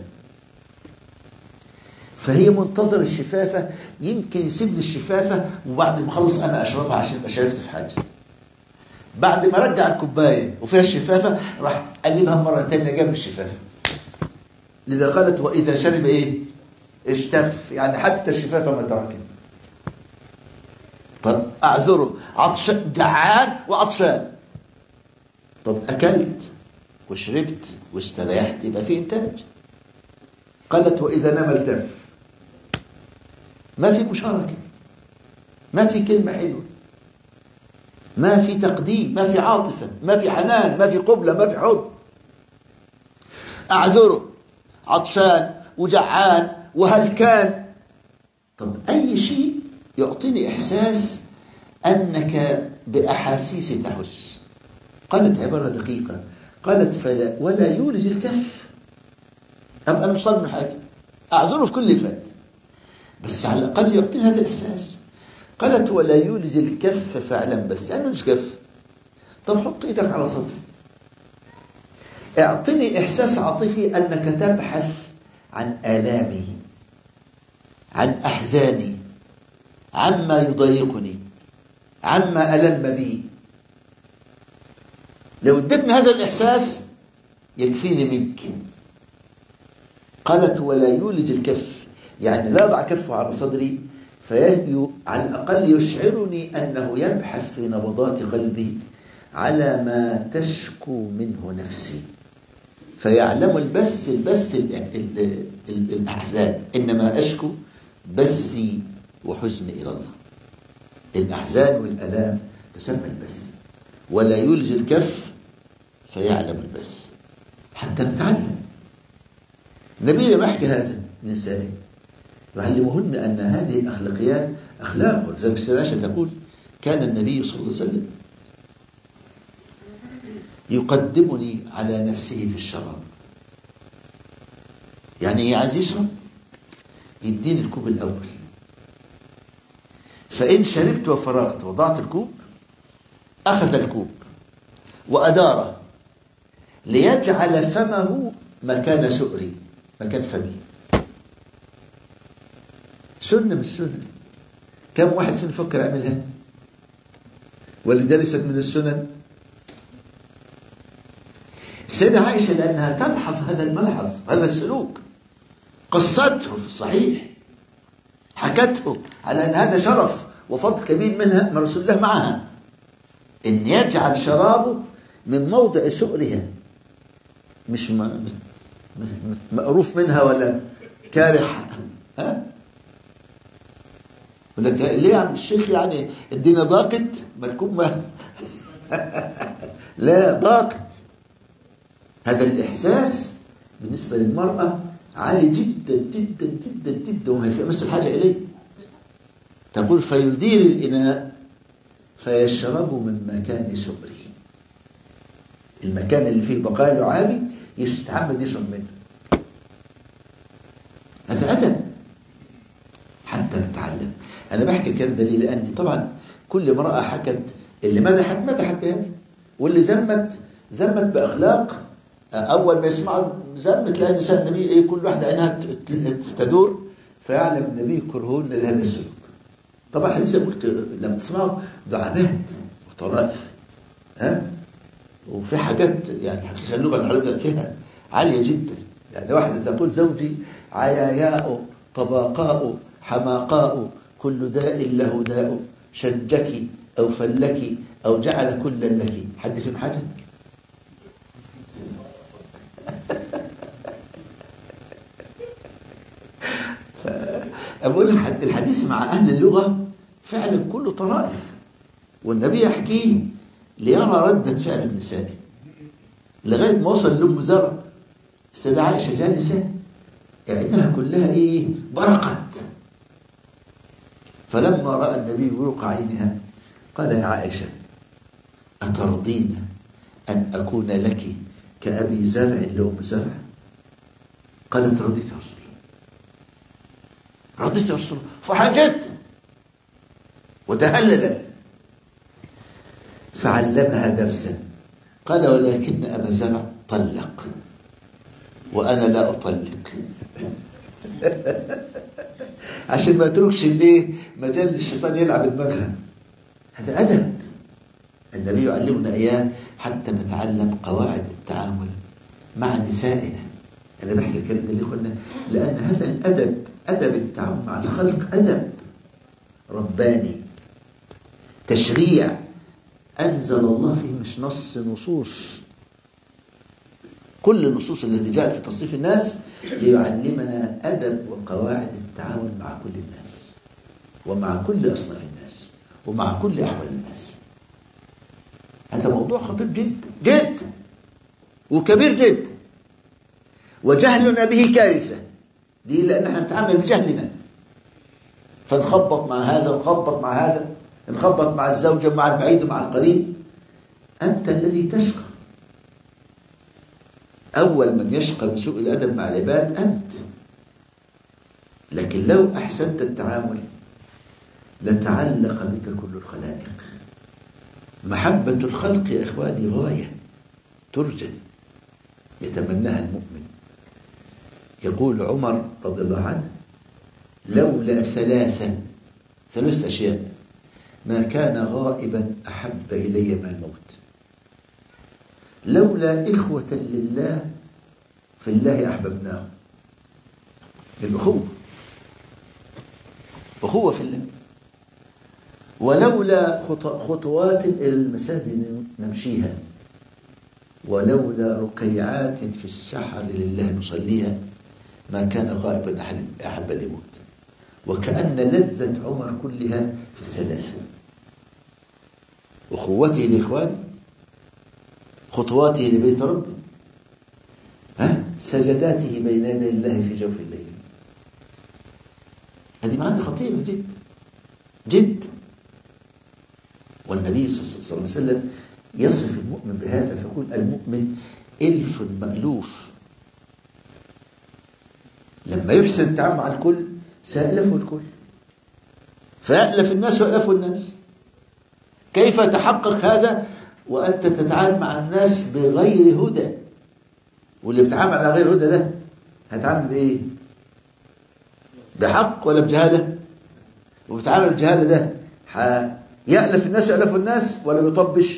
فهي منتظر الشفافة، يمكن يسيب لي الشفافة وبعد ما اخلص أنا أشربها عشان أبقى شاركت في حاجة. بعد ما رجع الكوباية وفيها الشفافة راح قلبها مرة تانية جنب الشفافة. لذا قالت وإذا شرب إيه؟ اشتف، يعني حتى الشفافة ما تركب. طب أعذره عطشان، جعان وعطشان، طب أكلت وشربت واستريحت، يبقى في إنتاج. قالت وإذا نام التف، ما في مشاركة، ما في كلمة حلوة، ما في تقديم، ما في عاطفة، ما في حنان، ما في قبلة، ما في حب. أعذره عطشان وجعان وهلكان، طب أي شيء يعطيني إحساس أنك بأحاسيس تحس. قالت عبارة دقيقة، قالت فلا ولا يولج الكف. أبقى أنا مصاب من حاجة، أعذره في كل اللي فات، بس على الأقل يعطيني هذا الإحساس. قالت ولا يولج الكف فعلا، بس يعني مش كف. طب حط ايدك على صدري، اعطني احساس عاطفي انك تبحث عن آلامي، عن احزاني، عما يضايقني، عما ألم بي. لو ادتني هذا الإحساس يكفيني منك. قالت ولا يولج الكف، يعني لا يضع كفه على صدري فعلى الأقل يشعرني أنه يبحث في نبضات قلبي على ما تشكو منه نفسي، فيعلم البس البس الأحزان، إنما أشكو بسي وحزني إلى الله. الأحزان والألام تسمى البس. ولا يولج الكف فيعلم البس، حتى نتعلم. النبي لما يحكي هذا لنسائه يعلمهن أن هذه الأخلاقيات أخلاق. ولذلك السيدة عائشة تقول كان النبي صلى الله عليه وسلم يقدمني على نفسه في الشراب. يعني هي عايز يشرب يديني الكوب الأول، فإن شربت وفرغت وضعت الكوب أخذ الكوب وأداره ليجعل فمه مكان سؤري، مكان فمي. سنة من السنن. كم واحد فينا فكر يعملها؟ واللي ليست من السنن. السيدة عائشة لأنها تلحظ هذا الملحظ، هذا السلوك، قصته في الصحيح، حكته على أن هذا شرف وفضل كبير منها من رسول الله معها، إن يجعل شرابه من موضع سؤرها، مش مقروف منها ولا كارح. ها؟ يقول لك ليه يا عم الشيخ يعني الدنيا ضاقت ما تكون ما لا ضاقت. هذا الإحساس بالنسبة للمرأة عالي جدا جدا جدا جدا، وهي في أمس الحاجة إليه. تقول فيدير الإناء فيشرب من مكان سؤره، المكان اللي فيه بقايا لعابي يتعمد يشرب منه. هذا أدب حتى نتعلم. أنا بحكي الكلام ده ليه؟ لأني طبعا كل امرأة حكت، اللي مدحت مدحت بهذه، واللي ذمت ذمت بأخلاق. أول ما يسمعوا ذم تلاقي نساء النبي إيه كل واحدة عينها تدور، فيعلم النبي كرهون لهذا السلوك. طبعا حديث قلت لما تسمعوا دعابات وطرائف، ها، وفي حاجات يعني حقيقة اللغة العربية فيها عالية جدا. يعني واحدة تقول زوجي عياياء طباقاء حماقاء كل داء له داء، شجك أو فلك أو جعل كلا لك. حد فهم حاجة؟ فأقول الحديث مع أهل اللغة فعلا كله طرائف، والنبي يحكيه ليرى ردة فعل النساء لغاية ما وصل لأم زرع. السيدة عائشة جالسة عينها كلها إيه برقت، فلما رأى النبي برق عينها قال يا عائشة أترضين أن أكون لك كأبي زرع لأم زرع؟ قالت رضيت يا رسول الله، رضيت يا رسول الله. فحجت وتهللت، فعلمها درسا قال ولكن أبا زرع طلق وأنا لا أطلق عشان ما تركش ليه مجال للشيطان يلعب دماغها. هذا أدب النبي يعلمنا إياه حتى نتعلم قواعد التعامل مع نسائنا. أنا بحكي الكلمة اللي قلنا لأن هذا الأدب، أدب التعامل مع الخلق، أدب رباني، تشريع أنزل الله فيه، مش نص نصوص. كل النصوص التي جاءت في تصنيف الناس ليعلمنا أدب وقواعد التعامل مع كل الناس ومع كل أصناف الناس ومع كل أحوال الناس. هذا موضوع خطير جدا جدا وكبير جدا، وجهلنا به كارثة. ليه؟ لأن احنا نتعامل بجهلنا، فنخبط مع هذا نخبط مع هذا، نخبط مع الزوجة مع البعيد ومع القريب. أنت الذي تشقى. أول من يشقى بسوء الأدب مع العباد أنت. لكن لو أحسنت التعامل لتعلق بك كل الخلائق. محبة الخلق يا إخواني غاية ترجى يتمناها المؤمن. يقول عمر رضي الله عنه: لولا ثلاثة ثلاث أشياء ما كان غائبا أحب إلي من الموت. لولا إخوة لله في الله أحببناه، الأخوة، أخوة في الله. ولولا خطوات إلى المساجد نمشيها، ولولا ركيعات في السحر لله نصليها، ما كان غائبا أحب الموت. وكأن لذة عمر كلها في الثلاثة: أخوته لإخوانه، خطواته لبيت ربه، ها سجداته بين يدي الله في جوف الليل. هذه معنى خطيرة جدا جدا. والنبي صلى الله عليه وسلم يصف المؤمن بهذا فيقول: المؤمن ألف مألوف. لما يحسن التعامل مع الكل سألفه الكل، فيألف الناس ويألفه الناس. كيف تحقق هذا وأنت تتعامل مع الناس بغير هدى؟ واللي بيتعامل على غير هدى ده هيتعامل بإيه؟ بحق ولا بجهالة؟ وبيتعامل بجهالة ده يألف الناس يألفوا الناس ولا بيطبش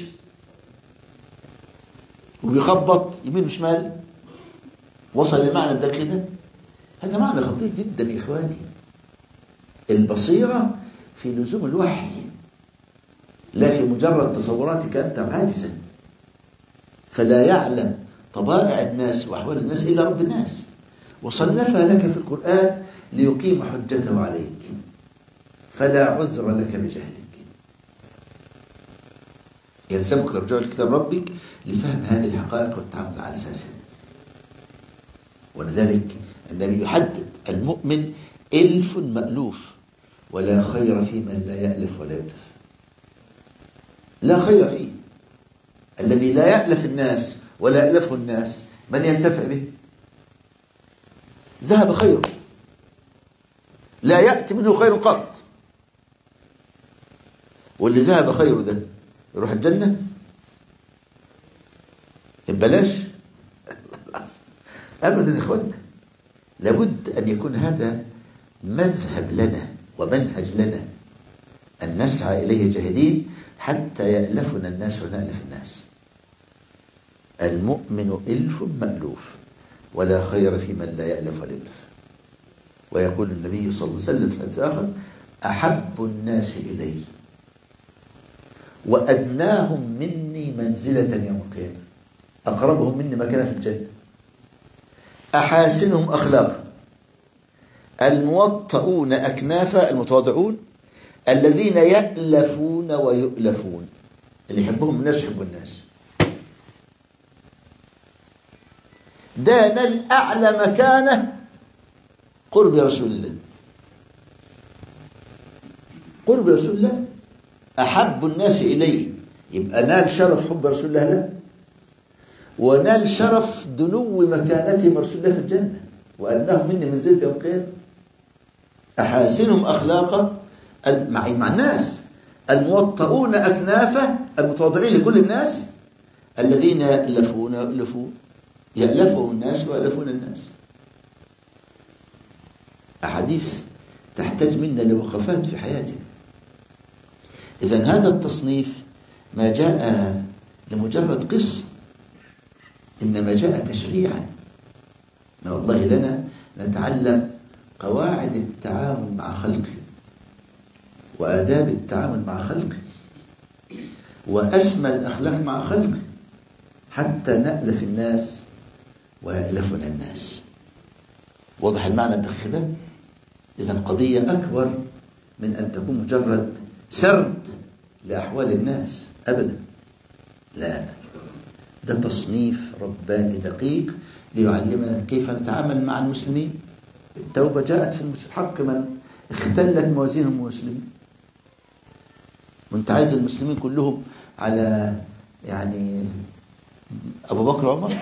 وبيخبط يمين وشمال؟ وصل لمعنى ده كده؟ هذا معنى خطير جدا يا إخواني. البصيرة في لزوم الوحي، لا في مجرد تصوراتك أنت عاجزا. فلا يعلم طبائع الناس وأحوال الناس إلا رب الناس، وصنفها لك في القرآن ليقيم حجته عليك، فلا عذر لك بجهلك. يلزمك الرجوع لكتاب ربك لفهم هذه الحقائق والتعامل على أساسها. ولذلك النبي يحدد: المؤمن ألف مألوف، ولا خير في من لا يألف ولا يؤلف. لا خير فيه. الذي لا يألف الناس ولا يألفه الناس من ينتفع به؟ ذهب خيره، لا يأتي منه خير قط. واللي ذهب خيره ده يروح الجنة ببلاش؟ أبدا يا إخوانا. لابد أن يكون هذا مذهب لنا ومنهج لنا، أن نسعى إليه جاهدين حتى يألفنا الناس ونألف الناس. المؤمن ألف مألوف، ولا خير في من لا يألف ولا يؤلف. ويقول النبي صلى الله عليه وسلم في حديث آخر: أحب الناس إلي وأدناهم مني منزلة يوم القيامة، أقربهم مني مكانا في الجنة، أحاسنهم أخلاقا، الموطؤون أكنافا، المتواضعون، الذين يألفون ويؤلفون، اللي يحبهم الناس يحبوا الناس. ده نال أعلى مكانة قرب رسول الله، قرب رسول الله. أحب الناس إليه، يبقى نال شرف حب رسول الله له، ونال شرف دنو مكانته رسول الله في الجنة، وأنهم مني منزلة يوم القيامة. أحاسنهم أخلاقا مع مع الناس، الموطؤون أكنافا، المتواضعين لكل الناس، الذين يألفون ويؤلفون، يألفهم الناس ويألفون الناس. أحاديث تحتاج منا لوقفات في حياتنا. إذن هذا التصنيف ما جاء لمجرد قصة، إنما جاء تشريعا. والله لنا نتعلم قواعد التعامل مع خلقه، وآداب التعامل مع خلقه، وأسمى الأخلاق مع خلقه، حتى نألف الناس ويألفنا الناس. واضح المعنى الدقيق ده؟ إذن قضية أكبر من أن تكون مجرد سرد لأحوال الناس أبدا. لا، ده تصنيف رباني دقيق ليعلمنا كيف نتعامل مع المسلمين. التوبة جاءت في حق من اختلت موازينهم المسلمين. وانت عايز المسلمين كلهم على يعني أبو بكر وعمر؟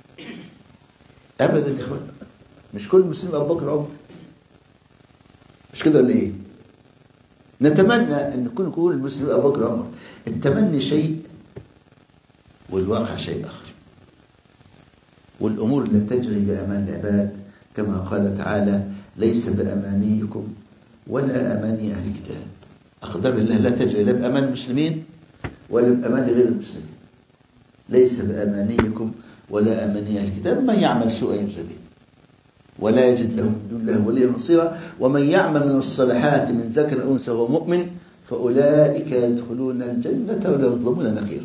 أبدا يا إخوان، مش كل مسلم أبو بكر وعمر، مش كده ولا إيه؟ نتمنى أن نكون كل المسلمين أبو بكر وعمر. التمني شيء والواقع شيء آخر. والأمور لا تجري بأمان العباد كما قال تعالى: ليس بأمانيكم ولا أماني أهل الكتاب. أقدار الله لا تجري لا بأمان المسلمين ولا بأمان غير المسلمين. ليس بأمانيكم ولا أماني أهل الكتاب. من يعمل سوءا يجزى به ولا يجد له من دون الله وليا نصيرا ومن يعمل من الصالحات من ذكر أو أنثى وهو مؤمن فأولئك يدخلون الجنة ولا يظلمون نقيرا.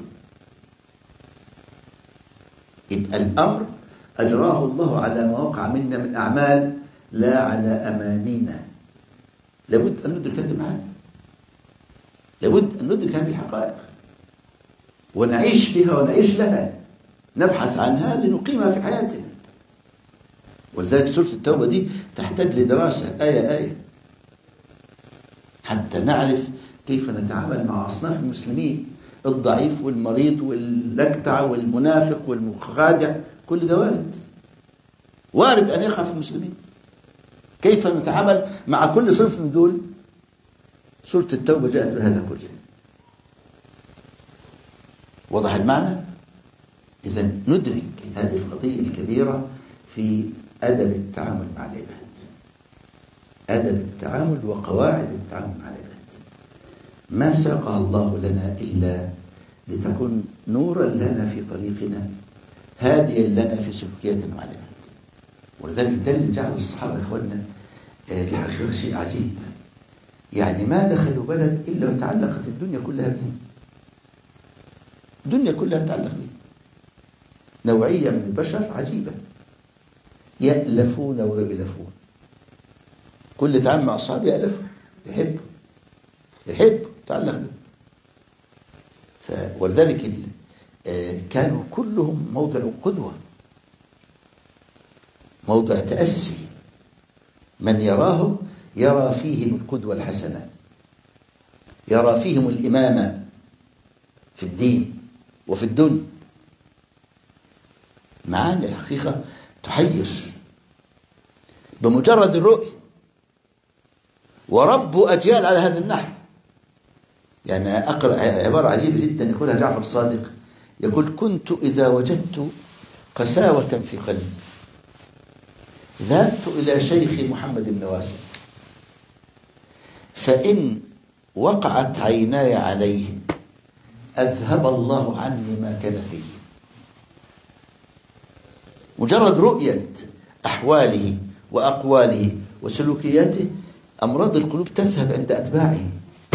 الأمر أجراه الله على ما وقع منا من أعمال لا على أمانينا. لابد أن ندرك هذه المعاني، لابد أن ندرك هذه الحقائق ونعيش بها ونعيش لها، نبحث عنها لنقيمها في حياتنا. ولذلك سورة التوبة دي تحتاج لدراسة آية آية حتى نعرف كيف نتعامل مع أصناف المسلمين، الضعيف والمريض واللكتع والمنافق والمخادع، كل ده وارد وارد أن يقع في المسلمين. كيف نتعامل مع كل صنف من دول؟ سورة التوبة جاءت بهذا كله. وضح المعنى؟ إذا ندرك هذه القضية الكبيرة في أدب التعامل مع العباد، أدب التعامل وقواعد التعامل مع العباد. ما ساقها الله لنا إلا لتكون نورا لنا في طريقنا، هاديا لنا في سلوكياتنا مع العباد. ولذلك ده اللي جعل الصحابة إخواننا الحقيقة شيء عجيب. يعني ما دخلوا بلد إلا وتعلقت الدنيا كلها بهم، الدنيا كلها تتعلق بهم. نوعية من البشر عجيبة، يألفون ويؤلفون. كل تعامل مع أصحابه يألفوا، يحبوا يحبوا تعلق بهم. ولذلك كانوا كلهم موضع قدوة، موضع تأسي. من يراهم يرى فيهم القدوة الحسنة، يرى فيهم الإمامة في الدين وفي الدنيا. معاني الحقيقة تحير بمجرد الرؤية، وربوا أجيال على هذا النحو. يعني أقرأ عبارة عجيبة جدا يقولها جعفر الصادق، يقول: كنت إذا وجدت قساوة في قلبي ذهبت إلى شيخ محمد بن واسع، فإن وقعت عيناي عليه أذهب الله عني ما كان فيه. مجرد رؤية أحواله وأقواله وسلوكياته أمراض القلوب تذهب عند أتباعه،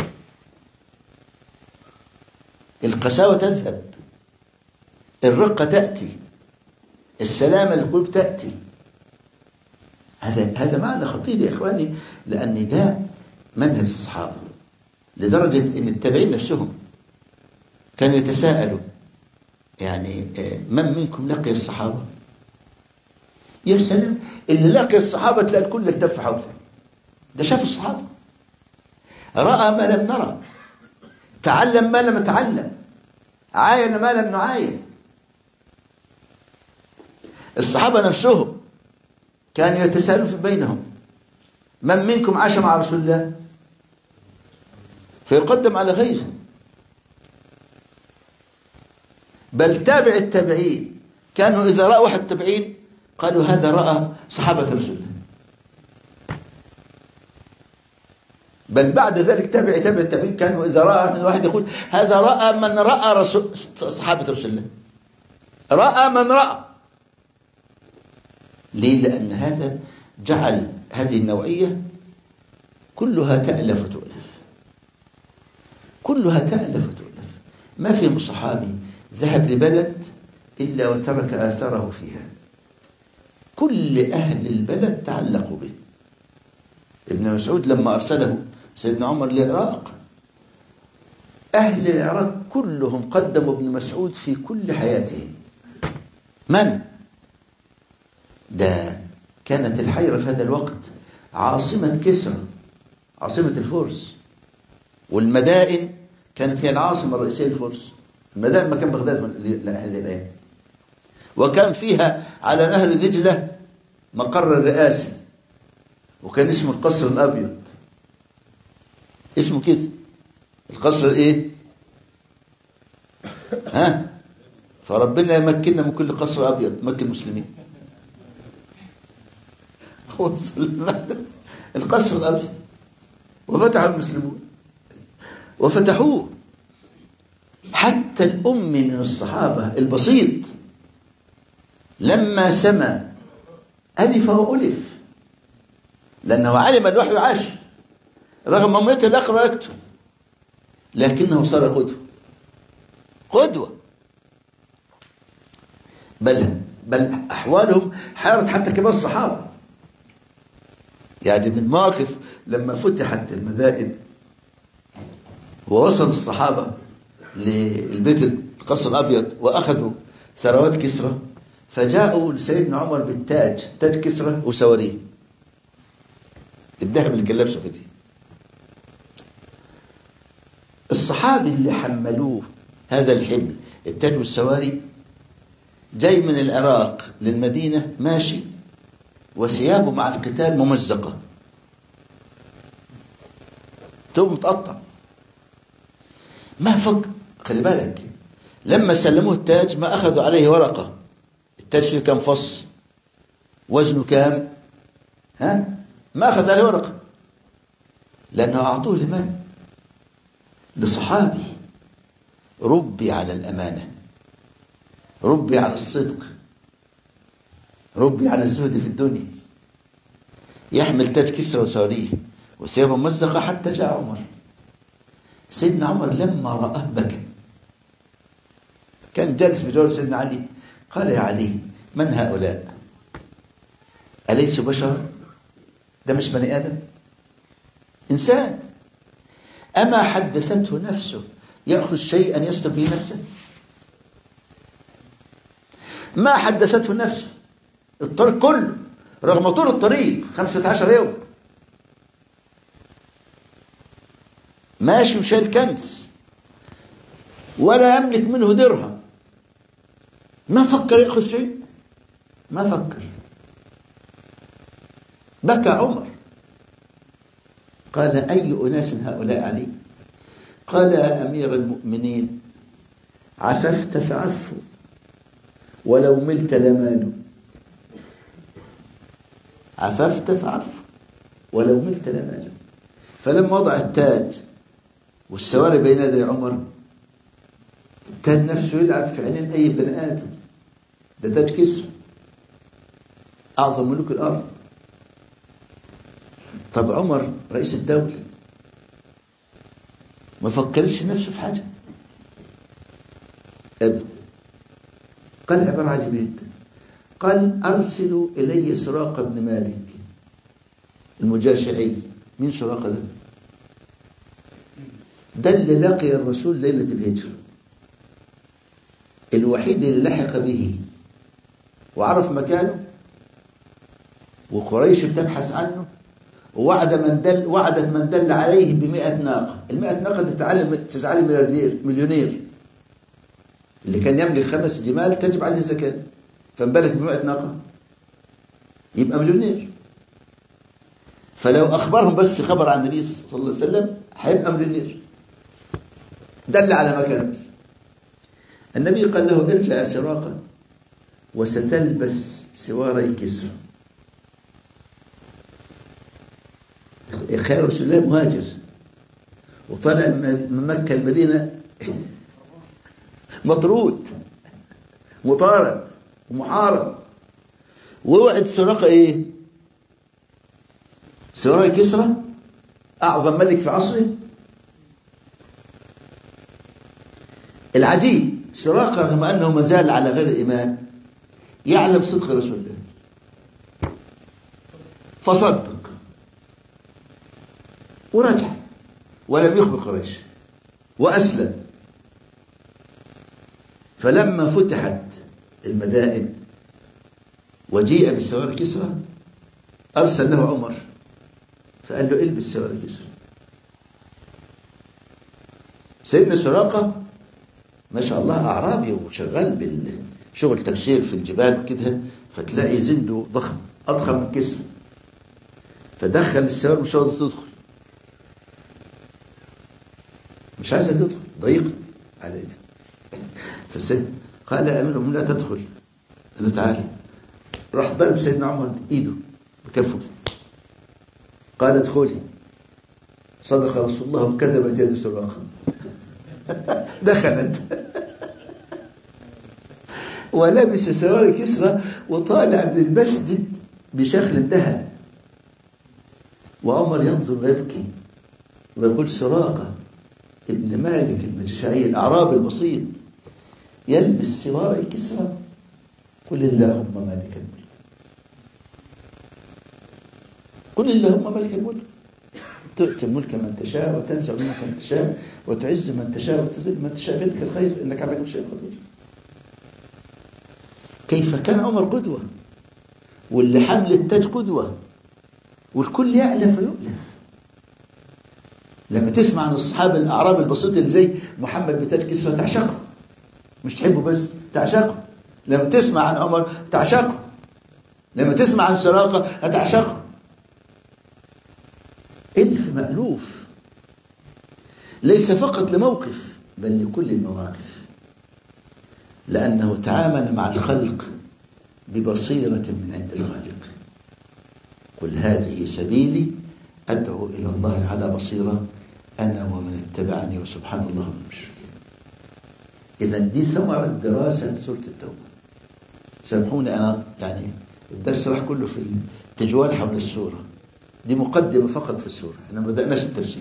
القساوة تذهب، الرقة تأتي، السلامة للقلوب تأتي. هذا هذا معنى خطير يا إخواني، لأن ده منهج الصحابة، لدرجة أن التابعين نفسهم كانوا يتساءلوا: يعني من منكم لقي الصحابة؟ يا سلام، اللي لقي الصحابة تلاقي الكل التف حوله، ده شاف الصحابة، رأى ما لم نرى، تعلم ما لم نتعلم، عاين ما لم نعاين. الصحابة نفسهم كانوا يتساءلون في بينهم: من منكم عاش مع رسول الله؟ فيقدم على غيره. بل تابع التابعين كانوا إذا رأوا واحد التابعين قالوا: هذا رأى صحابة رسول الله. بل بعد ذلك تابع تابع التابعين كانوا إذا رأى من واحد يقول: هذا رأى من رأى رسول صحابة رسول الله، رأى من رأى. ليه؟ لأن هذا جعل هذه النوعية كلها تألف وتؤلف، كلها تألف وتؤلف. ما في صحابي ذهب لبلد إلا وترك آثاره فيها، كل أهل البلد تعلقوا به. ابن مسعود لما أرسله سيدنا عمر للعراق، أهل العراق كلهم قدموا ابن مسعود في كل حياتهم. من؟ ده كانت الحيرة في هذا الوقت عاصمة كسرى، عاصمة الفرس، والمدائن كانت هي العاصمة الرئيسية للفرس. المدائن مكان بغداد هذه الأيام، وكان فيها على نهر دجلة مقر الرئاسي، وكان اسمه القصر الأبيض. اسمه كده القصر الايه؟ ها؟ فربنا يمكننا من كل قصر ابيض، مكن المسلمين. وصل القصر الابيض وفتح المسلمون وفتحوه. حتى الأمي من الصحابة البسيط لما سمع ألف وألف، لأنه علم الوحي عاشر رغم مميته لا يقرأ يكتب، لكنه صار قدوة قدوة. بل بل أحوالهم حارت حتى كبار الصحابة. يعني من مواقف لما فتحت المدائن ووصل الصحابة للبيت القصر الأبيض وأخذوا ثروات كسرى، فجاءوا لسيدنا عمر بالتاج، تاج كسرى وسواريه، الذهب اللي كان لابسه كده. الصحابي اللي حملوه هذا الحمل التاج والسواري جاي من العراق للمدينة ماشي وثيابه مع القتال ممزقة، توب متقطع. ما فك خلي بالك لما سلموه التاج ما أخذوا عليه ورقة، التاج فيه كم فص، وزنه كام، ها؟ ما أخذ عليه ورقة، لأنه أعطوه لمن؟ لصحابي ربي على الأمانة، ربي على الصدق، ربي على الزهد في الدنيا، يحمل تاج كسرى وسواريه وثيابه ممزقة. حتى جاء عمر، سيدنا عمر لما رآه بكى، كان جالس بجوار سيدنا علي، قال يا علي من هؤلاء؟ أليسوا بشر؟ ده مش بني آدم؟ إنسان. أما حدثته نفسه يأخذ شيئا يستر به نفسه؟ ما حدثته نفسه الطريق كله رغم طول الطريق خمسة عشر يوم ماشي وشايل كنز ولا يملك منه درهم، ما فكر يأخذ شيء، ما فكر. بكى عمر، قال أي أناس هؤلاء علي؟ قال يا أمير المؤمنين عففت فعفوا ولو ملت لمالوا، عففت فعفوا ولو ملت لمالوا. فلما وضع التاج والسواري بين يدي عمر، التاج نفسه يلعب في عينين أي بني آدم، ده تاج كسرى أعظم ملوك الأرض. طب عمر رئيس الدولة ما فكرش نفسه في حاجة أبدا، قال عبارة عجيبة جدا، قال أرسلوا إلي سراقة بن مالك المجاشعي. مين سراقة ده؟ ده اللي لقي الرسول ليلة الهجرة، الوحيد اللي لحق به وعرف مكانه، وقريش بتبحث عنه، ووعد من دل وعدت من دل عليه بمئة ناقة. المئة ناقة تتعلم تجعل مليونير مليونير اللي كان يملك خمس جمال تجب عليه الزكاة، فانبلك بمئة ناقة يبقى مليونير. فلو أخبرهم بس خبر عن النبي صلى الله عليه وسلم هيبقى مليونير، دل على مكانه. النبي قال له ارجع يا سراقة وستلبس سواري كسرى. خير رسول الله مهاجر وطلع من مكة المدينة مطرود مطارد ومحارب، ووعد سراقة ايه؟ سواري كسرى أعظم ملك في عصره. العجيب سراقة رغم أنه ما زال على غير الإيمان يعلم صدق رسول الله فصدق ورجع ولم يخبر قريش وأسلم. فلما فتحت المدائن وجيء بالسواري كسرى أرسل له عمر فقال له البس سواري كسرى. سيدنا سراقة ما شاء الله أعرابي وشغال بالشغل تكسير في الجبال وكده، فتلاقي زنده ضخم أضخم من كسرى، فدخل السواري مش راضي تدخل، مش عايزة تدخل، ضيقة على إيدها. فسيد قال يا أمير المؤمنين لا تدخل. قال له تعالى. راح ضرب سيدنا عمر إيده بكفه، قال ادخلي. صدق رسول الله وكذبت يد سراقة. دخلت ولبس سواري كسرى وطالع من المسجد بشكل الذهب، وعمر ينظر ويبكي ويقول سراقة ابن مالك المجشعي الأعرابي البسيط يلبس سواري كسرى؟ قل اللهم مالك الملك، قل اللهم مالك الملك، تؤتي الملك من تشاء وتنزع الملك من تشاء وتعز من تشاء وتذل من تشاء بيدك الخير انك على كل شيء قدير. كيف كان عمر قدوة، واللي حمل التاج قدوة، والكل يألف ويؤلف. لما تسمع عن الصحابة الأعراب البسيط اللي زي محمد بتاج كسرى تعشقه، مش تحبه بس تعشقه. لما تسمع عن عمر تعشقه، لما تسمع عن سراقة هتعشقه. ألف مألوف، ليس فقط لموقف بل لكل المواقف، لأنه تعامل مع الخلق ببصيرة من عند الخالق. قل هذه سبيلي أدعو إلى الله على بصيرة أنا ومن اتبعني وسبحان الله من المشركين. إذا دي ثمرة دراسة سورة التوبة. سامحوني أنا يعني الدرس راح كله في التجوال حول السورة، دي مقدمة فقط في السورة، احنا ما بدأناش التفسير.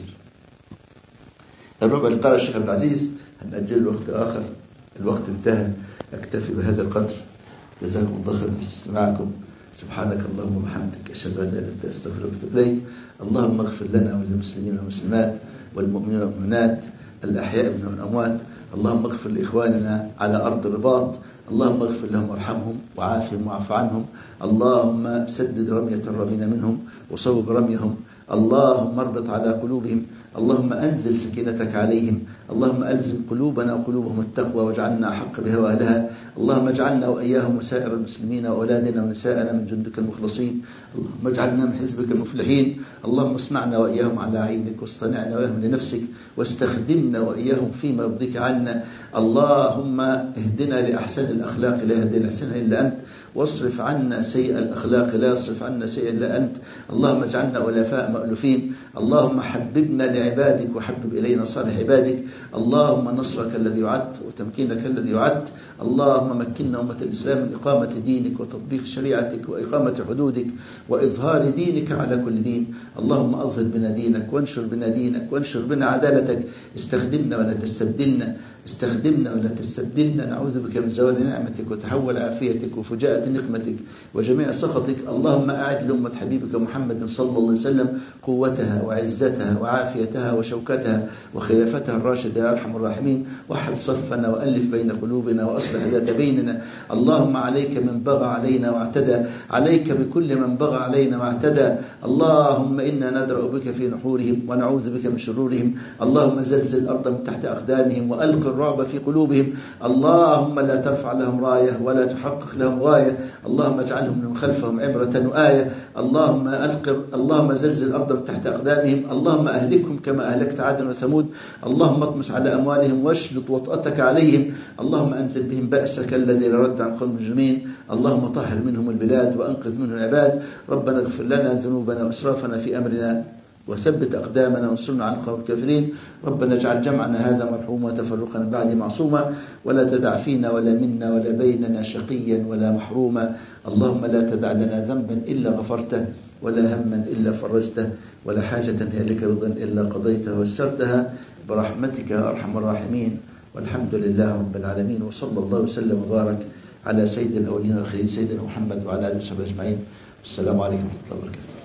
الربع اللي قال الشيخ عبد العزيز هنأجل له وقت آخر، الوقت انتهى. أكتفي بهذا القدر. جزاكم الله خير باستماعكم. سبحانك اللهم وبحمدك أشهد أن لا إله إلا أنت أستغفرك وأتوب إليك. اللهم اغفر لنا وللمسلمين والمسلمات والمؤمنين والمؤمنات الأحياء منهم والأموات. اللهم اغفر لإخواننا على أرض الرباط، اللهم اغفر لهم وارحمهم وعافهم واعف عنهم. اللهم سدد رمية الرامين منهم وصوب رميهم. اللهم اربط على قلوبهم. اللهم أنزل سكينتك عليهم. اللهم ألزم قلوبنا وقلوبهم التقوى واجعلنا أحق بها وأهلها. اللهم اجعلنا وإياهم وسائر المسلمين وأولادنا ونساءنا من جندك المخلصين. اللهم اجعلنا من حزبك المفلحين. اللهم اصنعنا وإياهم على عينك واصطنعنا وإياهم لنفسك واستخدمنا وإياهم فيما يرضيك عنا. اللهم اهدنا لأحسن الأخلاق لا يهدي لأحسنها إلا أنت، واصرف عنا سيء الأخلاق لا يصرف عنا سيء إلا أنت. اللهم اجعلنا ألفاء مألوفين. اللهم حببنا لعبادك وحبب إلينا صالح عبادك. اللهم نصرك الذي وعدت وتمكينك الذي وعدت. اللهم مكننا أمة الإسلام من إقامة دينك وتطبيق شريعتك وإقامة حدودك وإظهار دينك على كل دين. اللهم أظهر بنا دينك وانشر بنا دينك وانشر بنا عدالتك. استخدمنا ولا تستبدلنا، استخدمنا ولا تستبدلنا. نعوذ بك من زوال نعمتك وتحول عافيتك وفجاءة نقمتك وجميع سخطك. اللهم أعد لأمة حبيبك محمد صلى الله عليه وسلم قوتها وعزتها وعافيتها وشوكتها وخلافتها الراشدة يا أرحم الراحمين. وحد صفنا وألف بين قلوبنا وأصلح ذات بيننا. اللهم عليك من بغى علينا واعتدى، عليك بكل من بغى علينا واعتدى. اللهم إنا ندرأ بك في نحورهم ونعوذ بك من شرورهم. اللهم زلزل الأرض من تحت أقدامهم وألق الرعب في قلوبهم. اللهم لا ترفع لهم راية ولا تحقق لهم غاية. اللهم اجعلهم من خلفهم عبرة وآية. اللهم ألق اللهم زلزل الأرض من تحت أقدامهم. اللهم أهلكهم كما أهلكت عادا وثمود. اللهم اطمس على أموالهم واشدد وطأتك عليهم. اللهم أنزل بهم بأسك الذي لا رد عن قوم المجرمين. اللهم طهر منهم البلاد وأنقذ منهم العباد. ربنا اغفر لنا ذنوبنا وإسرافنا في أمرنا وثبت أقدامنا وانصرنا عن القوم الكافرين. ربنا اجعل جمعنا هذا مرحوما وتفرقنا بعد معصوما، ولا تدع فينا ولا منا ولا بيننا شقيا ولا محروما. اللهم لا تدع لنا ذنبا إلا غفرته ولا هما إلا فرجته ولا حاجة هي لك رضا إلا قضيتها ويسرتها برحمتك يا أرحم الراحمين. والحمد لله رب العالمين، وصلى الله وسلم وبارك على سيد الأولين والآخرين سيدنا محمد وعلى آله وصحبه أجمعين. السلام عليكم ورحمة الله وبركاته.